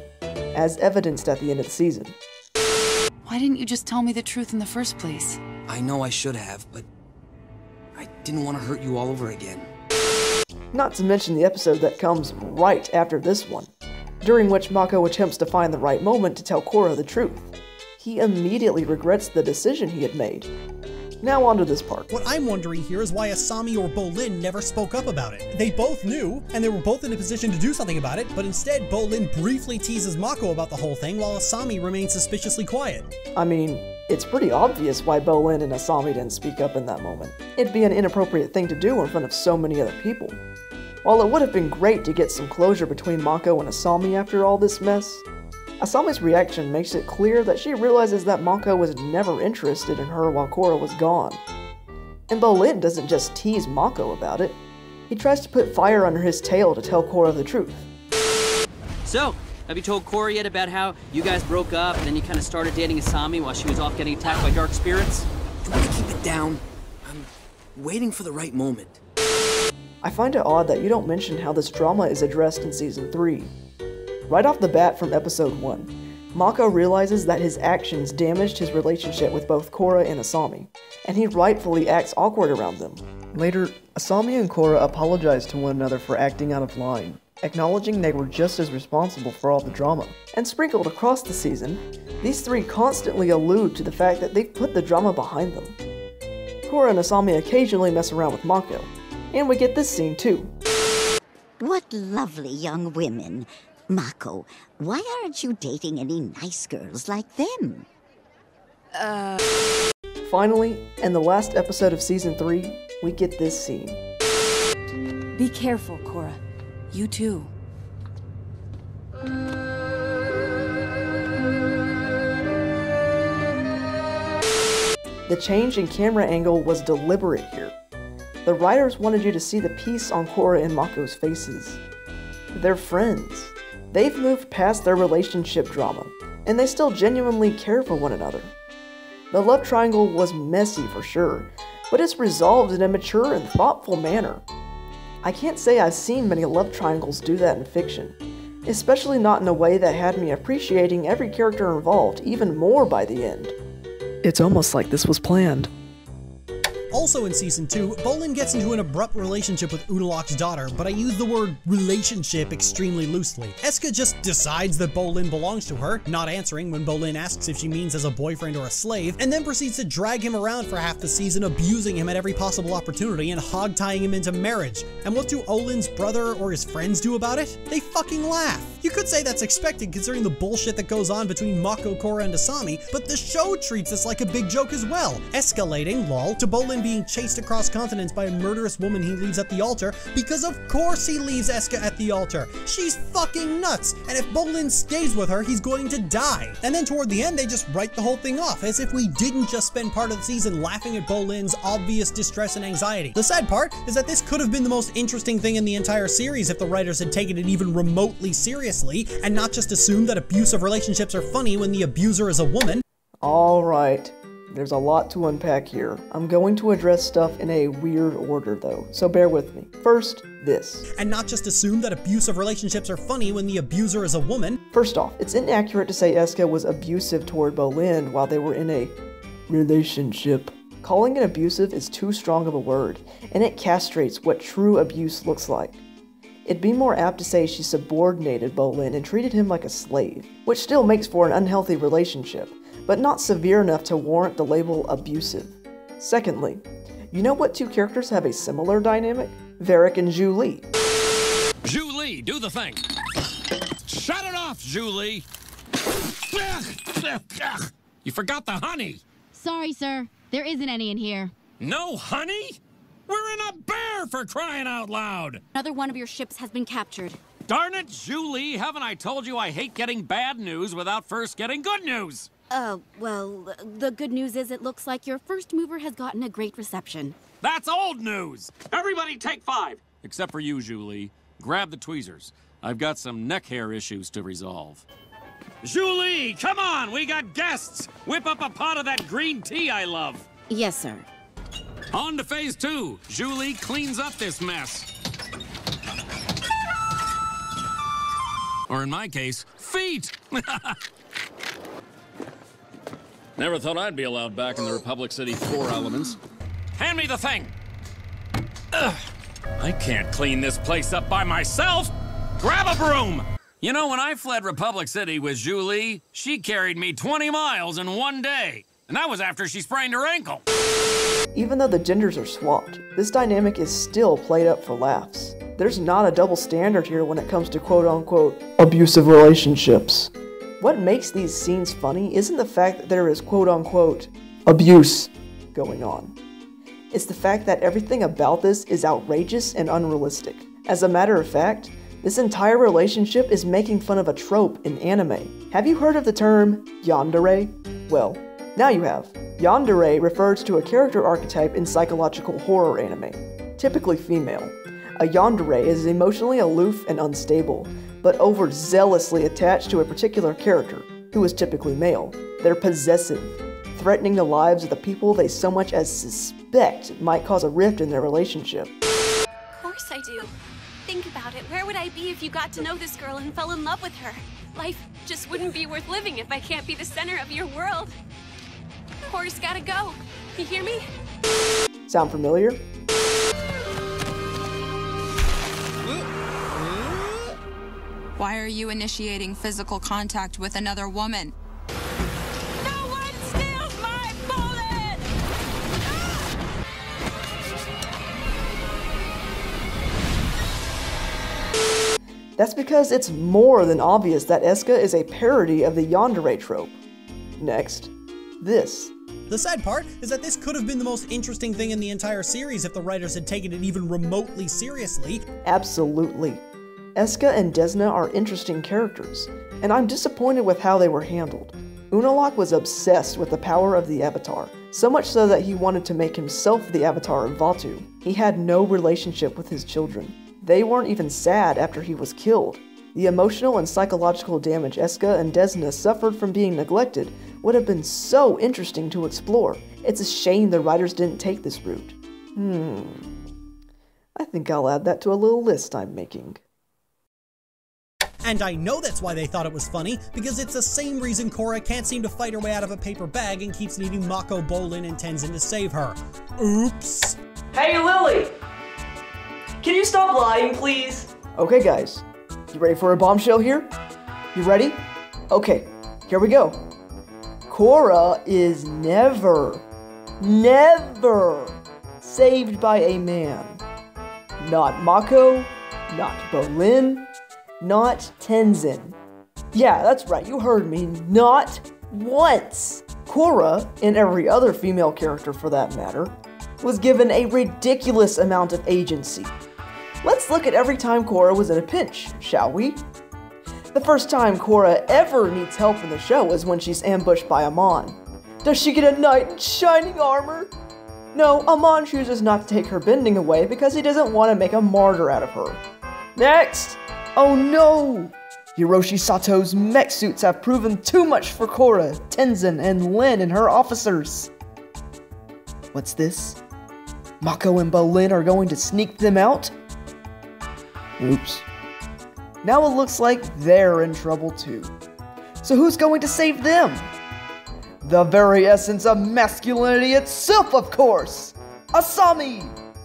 as evidenced at the end of the season. Why didn't you just tell me the truth in the first place? I know I should have, but I didn't want to hurt you all over again. Not to mention the episode that comes right after this one, during which Mako attempts to find the right moment to tell Korra the truth. He immediately regrets the decision he had made. Now on to this part. What I'm wondering here is why Asami or Bolin never spoke up about it. They both knew, and they were both in a position to do something about it, but instead Bolin briefly teases Mako about the whole thing while Asami remains suspiciously quiet. I mean, it's pretty obvious why Bolin and Asami didn't speak up in that moment. It'd be an inappropriate thing to do in front of so many other people. While it would have been great to get some closure between Mako and Asami after all this mess, Asami's reaction makes it clear that she realizes that Mako was never interested in her while Korra was gone. And Bolin doesn't just tease Mako about it, he tries to put fire under his tail to tell Korra the truth. So, have you told Korra yet about how you guys broke up and then you kind of started dating Asami while she was off getting attacked by dark spirits? You want to keep it down? I'm waiting for the right moment. I find it odd that you don't mention how this drama is addressed in Season three. Right off the bat from Episode one, Mako realizes that his actions damaged his relationship with both Korra and Asami, and he rightfully acts awkward around them. Later, Asami and Korra apologize to one another for acting out of line, acknowledging they were just as responsible for all the drama. And sprinkled across the season, these three constantly allude to the fact that they've put the drama behind them. Korra and Asami occasionally mess around with Mako, and we get this scene too. What lovely young women. Mako, why aren't you dating any nice girls like them? Uh... Finally, in the last episode of Season three, we get this scene. Be careful, Korra. You too. The change in camera angle was deliberate here. The writers wanted you to see the peace on Korra and Mako's faces. They're friends. They've moved past their relationship drama, and they still genuinely care for one another. The love triangle was messy for sure, but it's resolved in a mature and thoughtful manner. I can't say I've seen many love triangles do that in fiction, especially not in a way that had me appreciating every character involved even more by the end. It's almost like this was planned. Also in Season two, Bolin gets into an abrupt relationship with Unalaq's daughter, but I use the word relationship extremely loosely. Eska just decides that Bolin belongs to her, not answering when Bolin asks if she means as a boyfriend or a slave, and then proceeds to drag him around for half the season, abusing him at every possible opportunity and hog-tying him into marriage. And what do Olin's brother or his friends do about it? They fucking laugh. You could say that's expected considering the bullshit that goes on between Mako, Korra, and Asami, but the show treats this like a big joke as well, escalating, lol, to Bolin being chased across continents by a murderous woman he leaves at the altar, because of course he leaves Eska at the altar. She's fucking nuts, and if Bolin stays with her, he's going to die. And then toward the end, they just write the whole thing off, as if we didn't just spend part of the season laughing at Bolin's obvious distress and anxiety. The sad part is that this could have been the most interesting thing in the entire series if the writers had taken it even remotely seriously, and not just assumed that abusive relationships are funny when the abuser is a woman. Alright. There's a lot to unpack here. I'm going to address stuff in a weird order though, so bear with me. First, this. And not just assume that abusive relationships are funny when the abuser is a woman. First off, it's inaccurate to say Eska was abusive toward Bolin while they were in a relationship. Calling it abusive is too strong of a word, and it castrates what true abuse looks like. It'd be more apt to say she subordinated Bolin and treated him like a slave, which still makes for an unhealthy relationship, but not severe enough to warrant the label abusive. Secondly, you know what two characters have a similar dynamic? Varric and Zhu Li. Zhu Li, do the thing. Shut it off, Zhu Li. You forgot the honey. Sorry, sir. There isn't any in here. No honey? We're in a bear, for crying out loud! Another one of your ships has been captured. Darn it, Zhu Li, haven't I told you I hate getting bad news without first getting good news? Uh, well, the good news is it looks like your first mover has gotten a great reception. That's old news! Everybody take five! Except for you, Zhu Li. Grab the tweezers. I've got some neck hair issues to resolve. Zhu Li, come on! We got guests! Whip up a pot of that green tea I love! Yes, sir. On to phase two. Zhu Li cleans up this mess. Or in my case, feet! Never thought I'd be allowed back in the Republic City Four Elements. Hand me the thing! Ugh. I can't clean this place up by myself! Grab a broom! You know, when I fled Republic City with Julie, she carried me twenty miles in one day. And that was after she sprained her ankle. Even though the genders are swapped, this dynamic is still played up for laughs. There's not a double standard here when it comes to quote-unquote abusive relationships. What makes these scenes funny isn't the fact that there is quote-unquote abuse going on. It's the fact that everything about this is outrageous and unrealistic. As a matter of fact, this entire relationship is making fun of a trope in anime. Have you heard of the term yandere? Well, now you have. Yandere refers to a character archetype in psychological horror anime, typically female. A yandere is emotionally aloof and unstable, but overzealously attached to a particular character, who is typically male. They're possessive, threatening the lives of the people they so much as suspect might cause a rift in their relationship. Of course I do. Think about it. Where would I be if you got to know this girl and fell in love with her? Life just wouldn't be worth living if I can't be the center of your world. Horse gotta go. You hear me? Sound familiar? Why are you initiating physical contact with another woman? No one steals my bullet! That's because it's more than obvious that Eska is a parody of the yandere trope. Next, this. The sad part is that this could have been the most interesting thing in the entire series if the writers had taken it even remotely seriously. Absolutely. Eska and Desna are interesting characters, and I'm disappointed with how they were handled. Unalaq was obsessed with the power of the Avatar, so much so that he wanted to make himself the Avatar of Vaatu. He had no relationship with his children. They weren't even sad after he was killed. The emotional and psychological damage Eska and Desna suffered from being neglected would have been so interesting to explore. It's a shame the writers didn't take this route. Hmm. I think I'll add that to a little list I'm making. And I know that's why they thought it was funny, because it's the same reason Korra can't seem to fight her way out of a paper bag and keeps needing Mako, Bolin, and Tenzin to save her. Oops. Hey, Lily! Can you stop lying, please? Okay, guys. You ready for a bombshell here? You ready? Okay, here we go. Korra is never, never saved by a man. Not Mako, not Bolin, not Tenzin. Yeah, that's right, you heard me. Not once. Korra, and every other female character for that matter, was given a ridiculous amount of agency. Let's look at every time Korra was in a pinch, shall we? The first time Korra ever needs help in the show is when she's ambushed by Amon. Does she get a knight in shining armor? No, Amon chooses not to take her bending away because he doesn't want to make a martyr out of her. Next! Oh no! Hiroshi Sato's mech suits have proven too much for Korra, Tenzin, and Lin and her officers. What's this? Mako and Bolin are going to sneak them out? Oops. Now it looks like they're in trouble too. So who's going to save them? The very essence of masculinity itself, of course! Asami!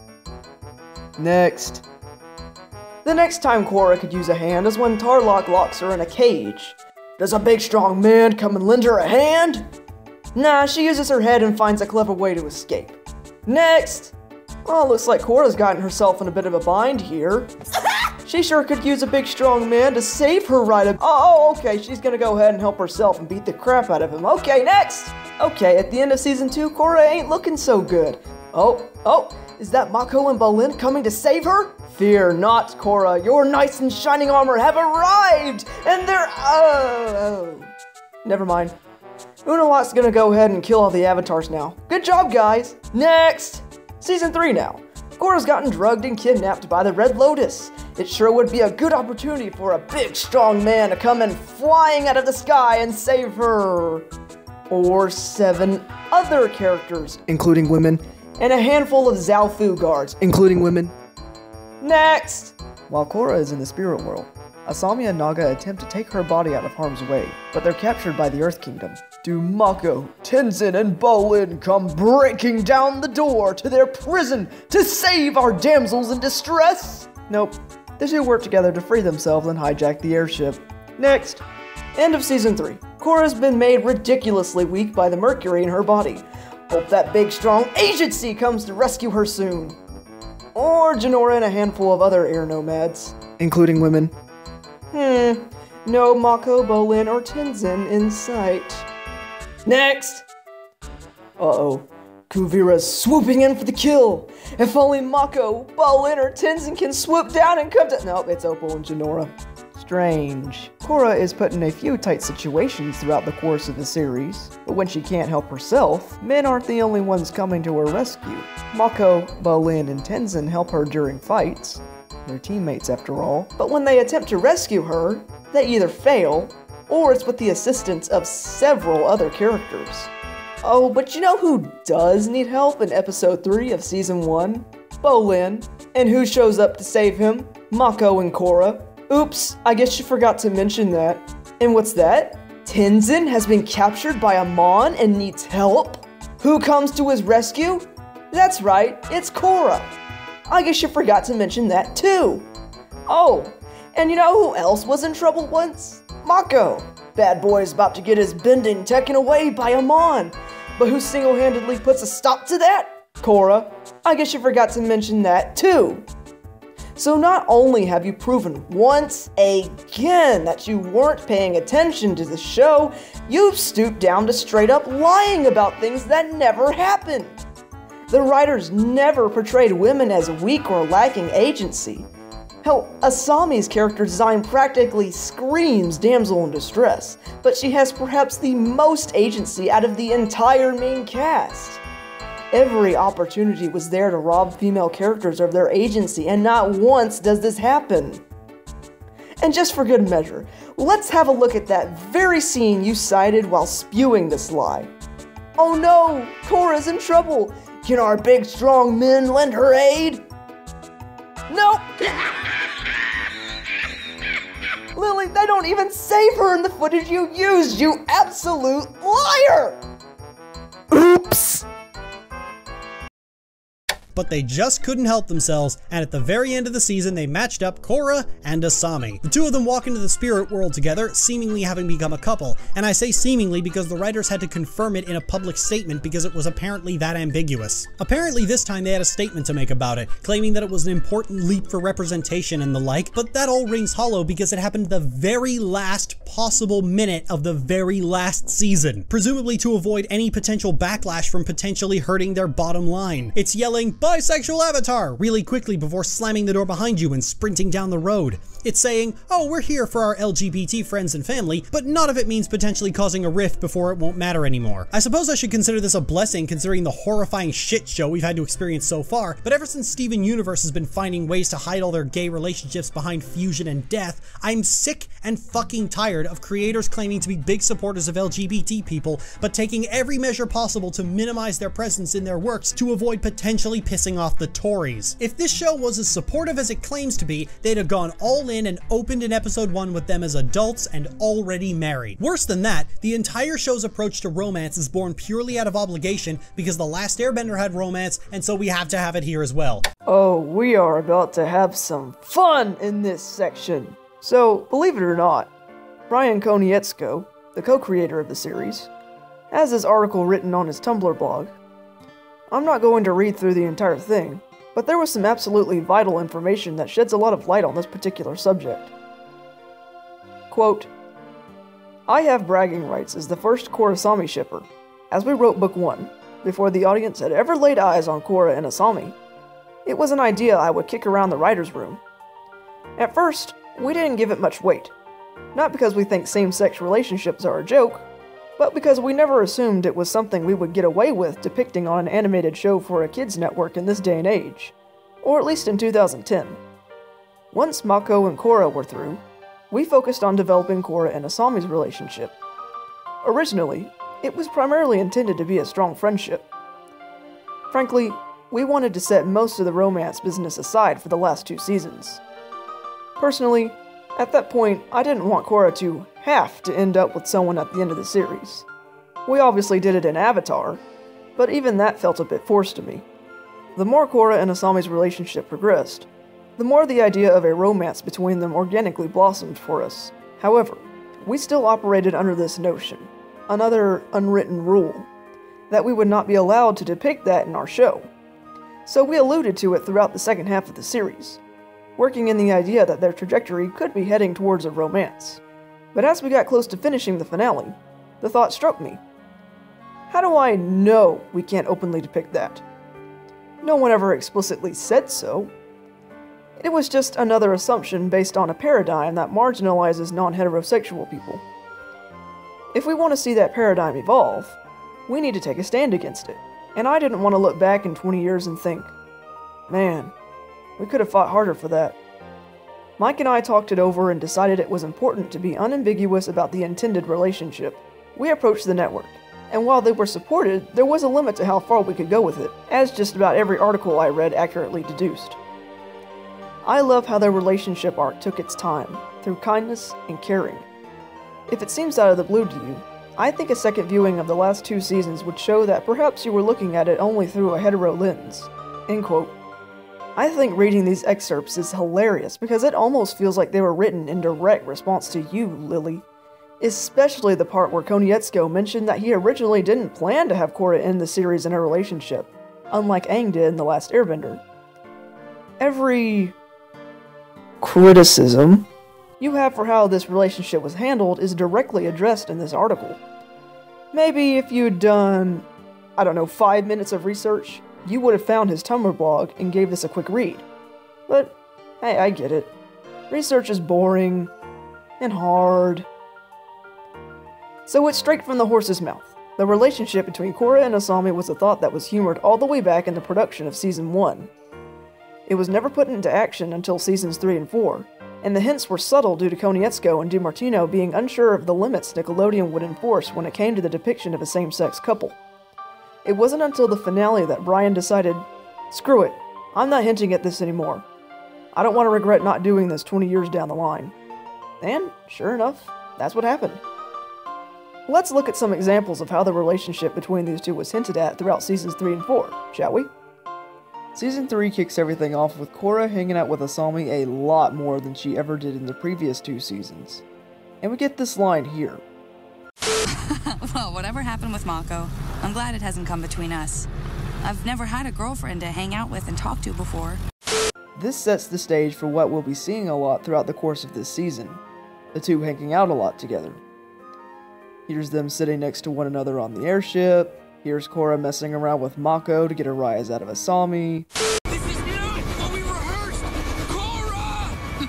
Next. The next time Korra could use a hand is when Tarlok locks her in a cage. Does a big strong man come and lend her a hand? Nah, she uses her head and finds a clever way to escape. Next! Well, looks like Korra's gotten herself in a bit of a bind here. She sure could use a big strong man to save her right up. Oh, okay, she's gonna go ahead and help herself and beat the crap out of him. Okay, next! Okay, at the end of season two, Korra ain't looking so good. Oh, oh, is that Mako and Bolin coming to save her? Fear not, Korra, your knights in shining armor have arrived! And they're, oh, oh. Never mind. Unalaq's gonna go ahead and kill all the avatars now. Good job, guys! Next! Season three now. Korra's gotten drugged and kidnapped by the Red Lotus. It sure would be a good opportunity for a big, strong man to come in flying out of the sky and save her. Or seven other characters, including women, and a handful of Zaofu guards, including women. Next! While Korra is in the spirit world, Asami and Naga attempt to take her body out of harm's way, but they're captured by the Earth Kingdom. Do Mako, Tenzin, and Bolin come breaking down the door to their prison to save our damsels in distress? Nope. The two work together to free themselves and hijack the airship. Next. End of Season three. Korra's been made ridiculously weak by the mercury in her body. Hope that big strong agency comes to rescue her soon. Or Jinora and a handful of other air nomads, including women. Hmm, no Mako, Bolin, or Tenzin in sight. Next! Uh-oh. Kuvira's swooping in for the kill! If only Mako, Bolin, or Tenzin can swoop down and come to- Nope, it's Opal and Jinora. Strange. Korra is put in a few tight situations throughout the course of the series, but when she can't help herself, men aren't the only ones coming to her rescue. Mako, Bolin, and Tenzin help her during fights. They're teammates after all. But when they attempt to rescue her, they either fail, or it's with the assistance of several other characters. Oh, but you know who does need help in episode three of season one? Bolin. And who shows up to save him? Mako and Korra. Oops, I guess you forgot to mention that. And what's that? Tenzin has been captured by Amon and needs help? Who comes to his rescue? That's right, it's Korra. I guess you forgot to mention that too. Oh, and you know who else was in trouble once? Mako. Bad boy's about to get his bending taken away by Amon. But who single-handedly puts a stop to that? Korra. I guess you forgot to mention that too. So not only have you proven once again that you weren't paying attention to the show, you've stooped down to straight up lying about things that never happened. The writers never portrayed women as weak or lacking agency. Hell, Asami's character design practically screams damsel in distress, but she has perhaps the most agency out of the entire main cast. Every opportunity was there to rob female characters of their agency, and not once does this happen. And just for good measure, let's have a look at that very scene you cited while spewing this lie. Oh no, Korra's in trouble. Can our big strong men lend her aid? Nope. Lily, they don't even save her in the footage you used, you absolute liar! Oops! But they just couldn't help themselves, and at the very end of the season they matched up Korra and Asami. The two of them walk into the spirit world together, seemingly having become a couple, and I say seemingly because the writers had to confirm it in a public statement because it was apparently that ambiguous. Apparently this time they had a statement to make about it, claiming that it was an important leap for representation and the like, but that all rings hollow because it happened the very last possible minute of the very last season, presumably to avoid any potential backlash from potentially hurting their bottom line. It's yelling, bisexual avatar, really quickly before slamming the door behind you and sprinting down the road. It's saying, oh, we're here for our L G B T friends and family, but none of it means potentially causing a rift before it won't matter anymore. I suppose I should consider this a blessing considering the horrifying shit show we've had to experience so far, but ever since Steven Universe has been finding ways to hide all their gay relationships behind fusion and death, I'm sick and fucking tired of creators claiming to be big supporters of L G B T people, but taking every measure possible to minimize their presence in their works to avoid potentially pissing off the Tories. If this show was as supportive as it claims to be, they'd have gone all in and opened in episode one with them as adults and already married. Worse than that, the entire show's approach to romance is born purely out of obligation because The Last Airbender had romance, and so we have to have it here as well. Oh, we are about to have some fun in this section. So, believe it or not, Brian Konietzko, the co-creator of the series, has this article written on his Tumblr blog. I'm not going to read through the entire thing, but there was some absolutely vital information that sheds a lot of light on this particular subject. Quote, I have bragging rights as the first Korra-Asami shipper, as we wrote book one, before the audience had ever laid eyes on Korra and Asami. It was an idea I would kick around the writer's room. At first, we didn't give it much weight, not because we think same-sex relationships are a joke, but because we never assumed it was something we would get away with depicting on an animated show for a kids network in this day and age, or at least in two thousand ten. Once Mako and Korra were through, we focused on developing Korra and Asami's relationship. Originally, it was primarily intended to be a strong friendship. Frankly, we wanted to set most of the romance business aside for the last two seasons. Personally, At that point, I didn't want Korra to have to end up with someone at the end of the series. We obviously did it in Avatar, but even that felt a bit forced to me. The more Korra and Asami's relationship progressed, the more the idea of a romance between them organically blossomed for us. However, we still operated under this notion, another unwritten rule, that we would not be allowed to depict that in our show. So we alluded to it throughout the second half of the series, working in the idea that their trajectory could be heading towards a romance. But as we got close to finishing the finale, the thought struck me. How do I know we can't openly depict that? No one ever explicitly said so. It was just another assumption based on a paradigm that marginalizes non-heterosexual people. If we want to see that paradigm evolve, we need to take a stand against it. And I didn't want to look back in twenty years and think, man, we could have fought harder for that. Mike and I talked it over and decided it was important to be unambiguous about the intended relationship. We approached the network, and while they were supported, there was a limit to how far we could go with it, as just about every article I read accurately deduced. I love how their relationship arc took its time, through kindness and caring. If it seems out of the blue to you, I think a second viewing of the last two seasons would show that perhaps you were looking at it only through a hetero lens. End quote. I think reading these excerpts is hilarious because it almost feels like they were written in direct response to you, Lily. Especially the part where Konietzko mentioned that he originally didn't plan to have Korra end the series in a relationship, unlike Aang did in The Last Airbender. Every criticism you have for how this relationship was handled is directly addressed in this article. Maybe if you'd done, I don't know, five minutes of research, you would have found his Tumblr blog and gave this a quick read. But, hey, I get it. Research is boring and hard. So it's straight from the horse's mouth. The relationship between Korra and Asami was a thought that was humored all the way back in the production of Season one. It was never put into action until Seasons three and four, and the hints were subtle due to Konietzko and DiMartino being unsure of the limits Nickelodeon would enforce when it came to the depiction of a same-sex couple. It wasn't until the finale that Brian decided, screw it, I'm not hinting at this anymore. I don't want to regret not doing this twenty years down the line. And, sure enough, that's what happened. Let's look at some examples of how the relationship between these two was hinted at throughout Seasons three and four, shall we? Season three kicks everything off with Korra hanging out with Asami a lot more than she ever did in the previous two seasons. And we get this line here. Well, whatever happened with Mako, I'm glad it hasn't come between us. I've never had a girlfriend to hang out with and talk to before. This sets the stage for what we'll be seeing a lot throughout the course of this season, the two hanging out a lot together. Here's them sitting next to one another on the airship. Here's Korra messing around with Mako to get a rise out of Asami. This is new! What we rehearsed! Korra!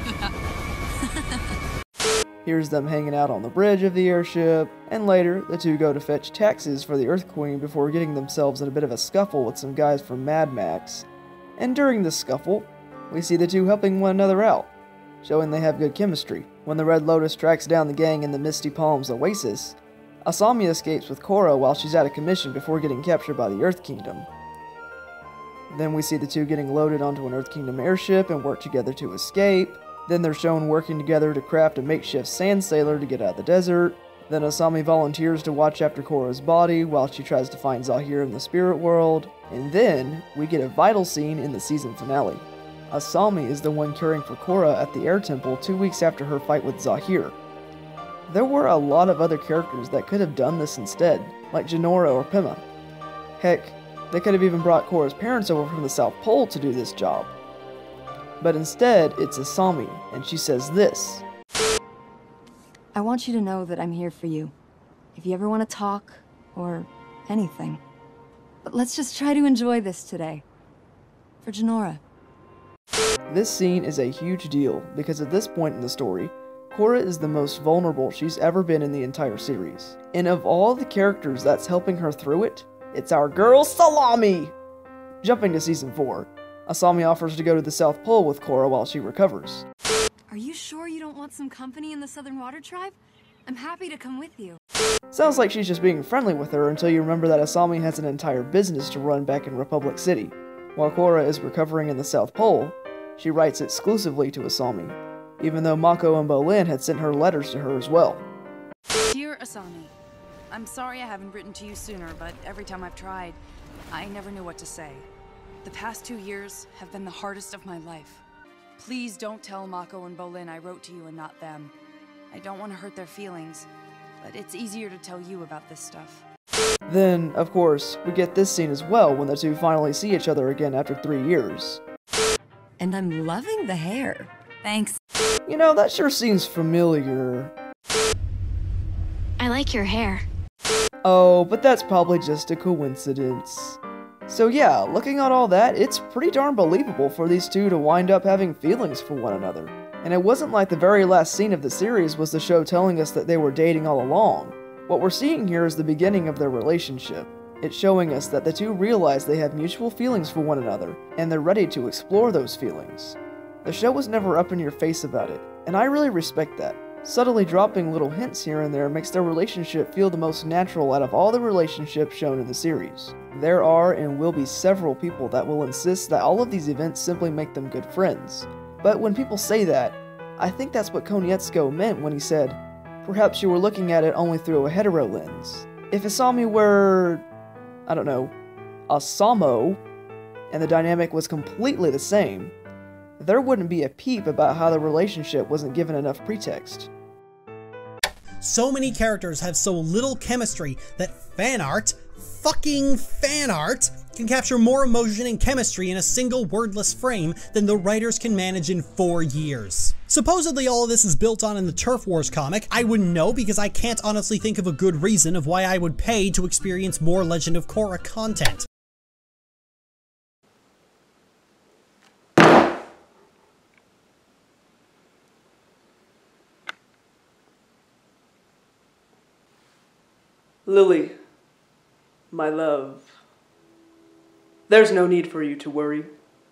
Here's them hanging out on the bridge of the airship, and later, the two go to fetch taxes for the Earth Queen before getting themselves in a bit of a scuffle with some guys from Mad Max. And during this scuffle, we see the two helping one another out, showing they have good chemistry. When the Red Lotus tracks down the gang in the Misty Palms Oasis, Asami escapes with Korra while she's out of commission before getting captured by the Earth Kingdom. Then we see the two getting loaded onto an Earth Kingdom airship and work together to escape. Then they're shown working together to craft a makeshift sand sailor to get out of the desert. Then Asami volunteers to watch after Korra's body while she tries to find Zahir in the spirit world. And then we get a vital scene in the season finale. Asami is the one caring for Korra at the air temple two weeks after her fight with Zahir. There were a lot of other characters that could have done this instead, like Jinora or Pema. Heck, they could have even brought Korra's parents over from the South Pole to do this job. But instead, it's Asami, and she says this. I want you to know that I'm here for you. If you ever want to talk, or anything. But let's just try to enjoy this today. For Jinora. This scene is a huge deal, because at this point in the story, Korra is the most vulnerable she's ever been in the entire series. And of all the characters that's helping her through it, it's our girl Salami! Jumping to Season four, Asami offers to go to the South Pole with Korra while she recovers. Are you sure you don't want some company in the Southern Water Tribe? I'm happy to come with you. Sounds like she's just being friendly with her until you remember that Asami has an entire business to run back in Republic City. While Korra is recovering in the South Pole, she writes exclusively to Asami. even though Mako and Bolin had sent her letters to her as well. Dear Asami, I'm sorry I haven't written to you sooner, but every time I've tried, I never knew what to say. The past two years have been the hardest of my life. Please don't tell Mako and Bolin I wrote to you and not them. I don't want to hurt their feelings, but it's easier to tell you about this stuff. Then, of course, we get this scene as well when the two finally see each other again after three years. And I'm loving the hair. Thanks. You know, that sure seems familiar. I like your hair. Oh, but that's probably just a coincidence. So yeah, looking at all that, it's pretty darn believable for these two to wind up having feelings for one another. And it wasn't like the very last scene of the series was the show telling us that they were dating all along. What we're seeing here is the beginning of their relationship. It's showing us that the two realize they have mutual feelings for one another, and they're ready to explore those feelings. The show was never up in your face about it, and I really respect that. Subtly dropping little hints here and there makes their relationship feel the most natural out of all the relationships shown in the series. There are and will be several people that will insist that all of these events simply make them good friends. But when people say that, I think that's what Konietzko meant when he said, perhaps you were looking at it only through a hetero lens. If Asami were, I don't know, a Samo, and the dynamic was completely the same, there wouldn't be a peep about how the relationship wasn't given enough pretext. So many characters have so little chemistry that fan art, fucking fan art, can capture more emotion and chemistry in a single wordless frame than the writers can manage in four years. Supposedly all of this is built on in the Turf Wars comic. I wouldn't know because I can't honestly think of a good reason of why I would pay to experience more Legend of Korra content. Lily, my love, there's no need for you to worry.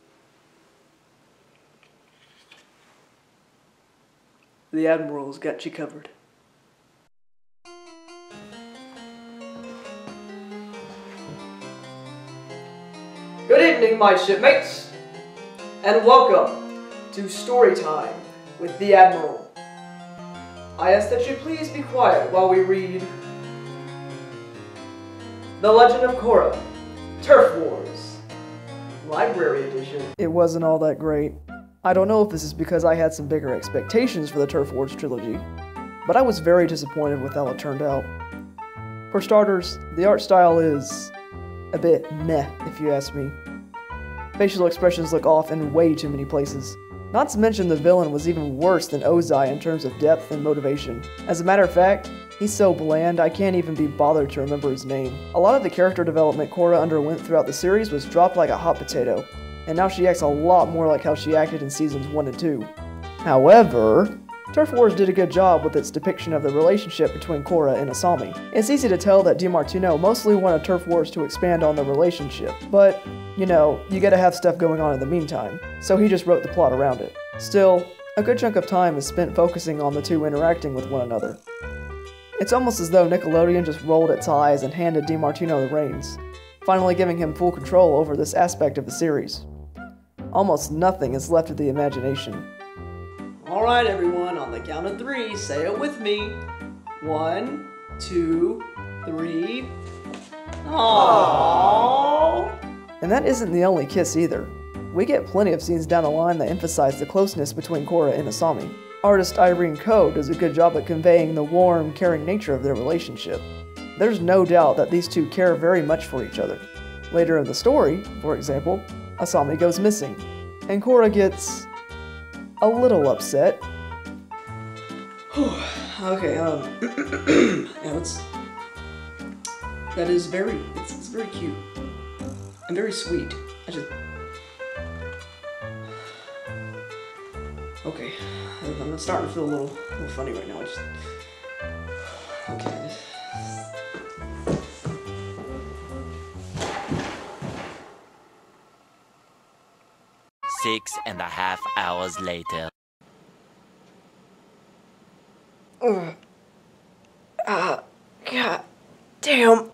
The Admiral's got you covered. Good evening, my shipmates, and welcome to Story Time with the Admiral. I ask that you please be quiet while we read The Legend of Korra, Turf Wars, Library Edition. It wasn't all that great. I don't know if this is because I had some bigger expectations for the Turf Wars trilogy, but I was very disappointed with how it turned out. For starters, the art style is a bit meh, if you ask me. Facial expressions look off in way too many places. Not to mention the villain was even worse than Ozai in terms of depth and motivation. As a matter of fact, he's so bland I can't even be bothered to remember his name. A lot of the character development Korra underwent throughout the series was dropped like a hot potato, and now she acts a lot more like how she acted in seasons one and two. However, Turf Wars did a good job with its depiction of the relationship between Korra and Asami. It's easy to tell that DiMartino mostly wanted Turf Wars to expand on the relationship, but, you know, you gotta have stuff going on in the meantime, so he just wrote the plot around it. Still, a good chunk of time is spent focusing on the two interacting with one another. It's almost as though Nickelodeon just rolled its eyes and handed DiMartino the reins, finally giving him full control over this aspect of the series. Almost nothing is left to the imagination. Alright everyone, on the count of three, say it with me. One, two, three. Aww. And that isn't the only kiss either. We get plenty of scenes down the line that emphasize the closeness between Korra and Asami. Artist Irene Ko does a good job at conveying the warm, caring nature of their relationship. There's no doubt that these two care very much for each other. Later in the story, for example, Asami goes missing, and Korra gets a little upset. Okay, um, yeah, let's, that is very, it's, it's very cute, and very sweet. I just, okay, I'm starting to feel a little, a little funny right now, I just, okay. Six and a half hours later. Ugh. Ah, god damn.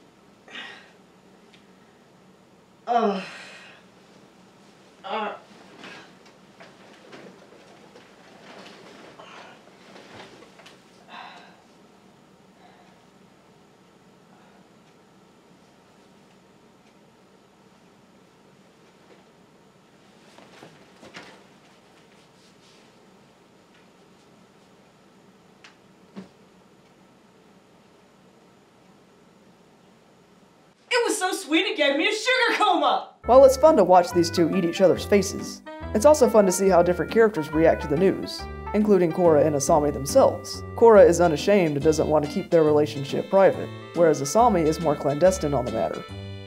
Ugh. Uh. It was so sweet it gave me a sugar coma! While it's fun to watch these two eat each other's faces, it's also fun to see how different characters react to the news, including Korra and Asami themselves. Korra is unashamed and doesn't want to keep their relationship private, whereas Asami is more clandestine on the matter.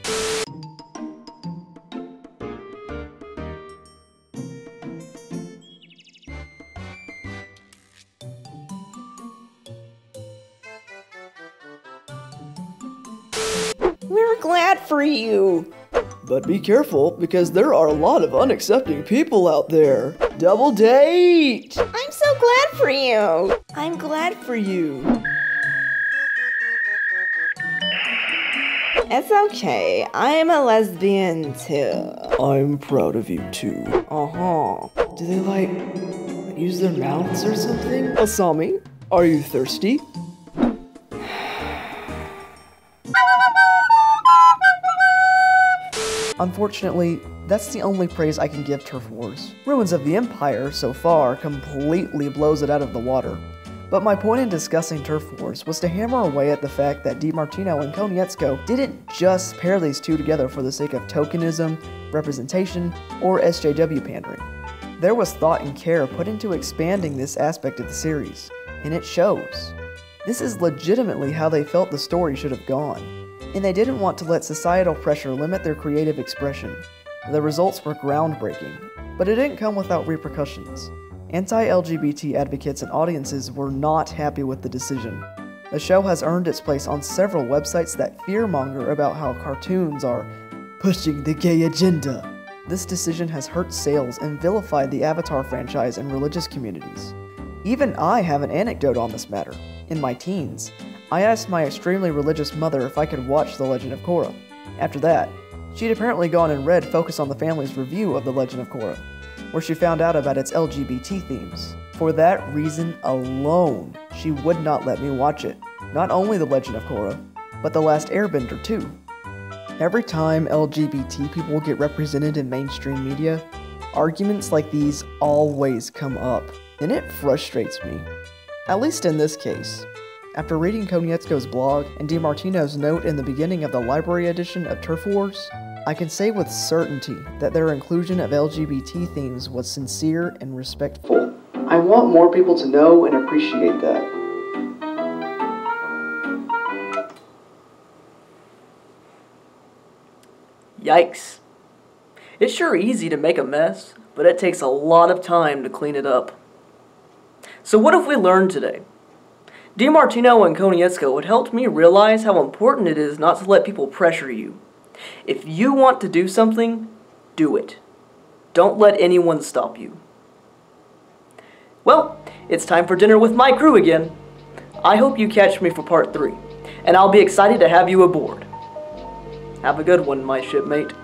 We're glad for you! But be careful, because there are a lot of unaccepting people out there. Double date! I'm so glad for you! I'm glad for you. It's okay, I'm a lesbian too. I'm proud of you too. Uh-huh. Do they like use their mouths or something? Asami, are you thirsty? Unfortunately, that's the only praise I can give Turf Wars. Ruins of the Empire, so far, completely blows it out of the water. But my point in discussing Turf Wars was to hammer away at the fact that DiMartino and Konietzko didn't just pair these two together for the sake of tokenism, representation, or S J W pandering. There was thought and care put into expanding this aspect of the series, and it shows. This is legitimately how they felt the story should have gone. And they didn't want to let societal pressure limit their creative expression. The results were groundbreaking, but it didn't come without repercussions. Anti-L G B T advocates and audiences were not happy with the decision. The show has earned its place on several websites that fearmonger about how cartoons are pushing the gay agenda. This decision has hurt sales and vilified the Avatar franchise in religious communities. Even I have an anecdote on this matter. In my teens, I asked my extremely religious mother if I could watch The Legend of Korra. After that, she'd apparently gone and read Focus on the Family's review of The Legend of Korra, where she found out about its L G B T themes. For that reason alone, she would not let me watch it. Not only The Legend of Korra, but The Last Airbender too. Every time L G B T people get represented in mainstream media, arguments like these always come up, and it frustrates me. At least in this case. After reading Konietzko's blog and DiMartino's note in the beginning of the library edition of Turf Wars, I can say with certainty that their inclusion of L G B T themes was sincere and respectful. I want more people to know and appreciate that. Yikes. It's sure easy to make a mess, but it takes a lot of time to clean it up. So what have we learned today? DiMartino and Konietzko had helped me realize how important it is not to let people pressure you. If you want to do something, do it. Don't let anyone stop you. Well, it's time for dinner with my crew again. I hope you catch me for part three, and I'll be excited to have you aboard. Have a good one, my shipmate.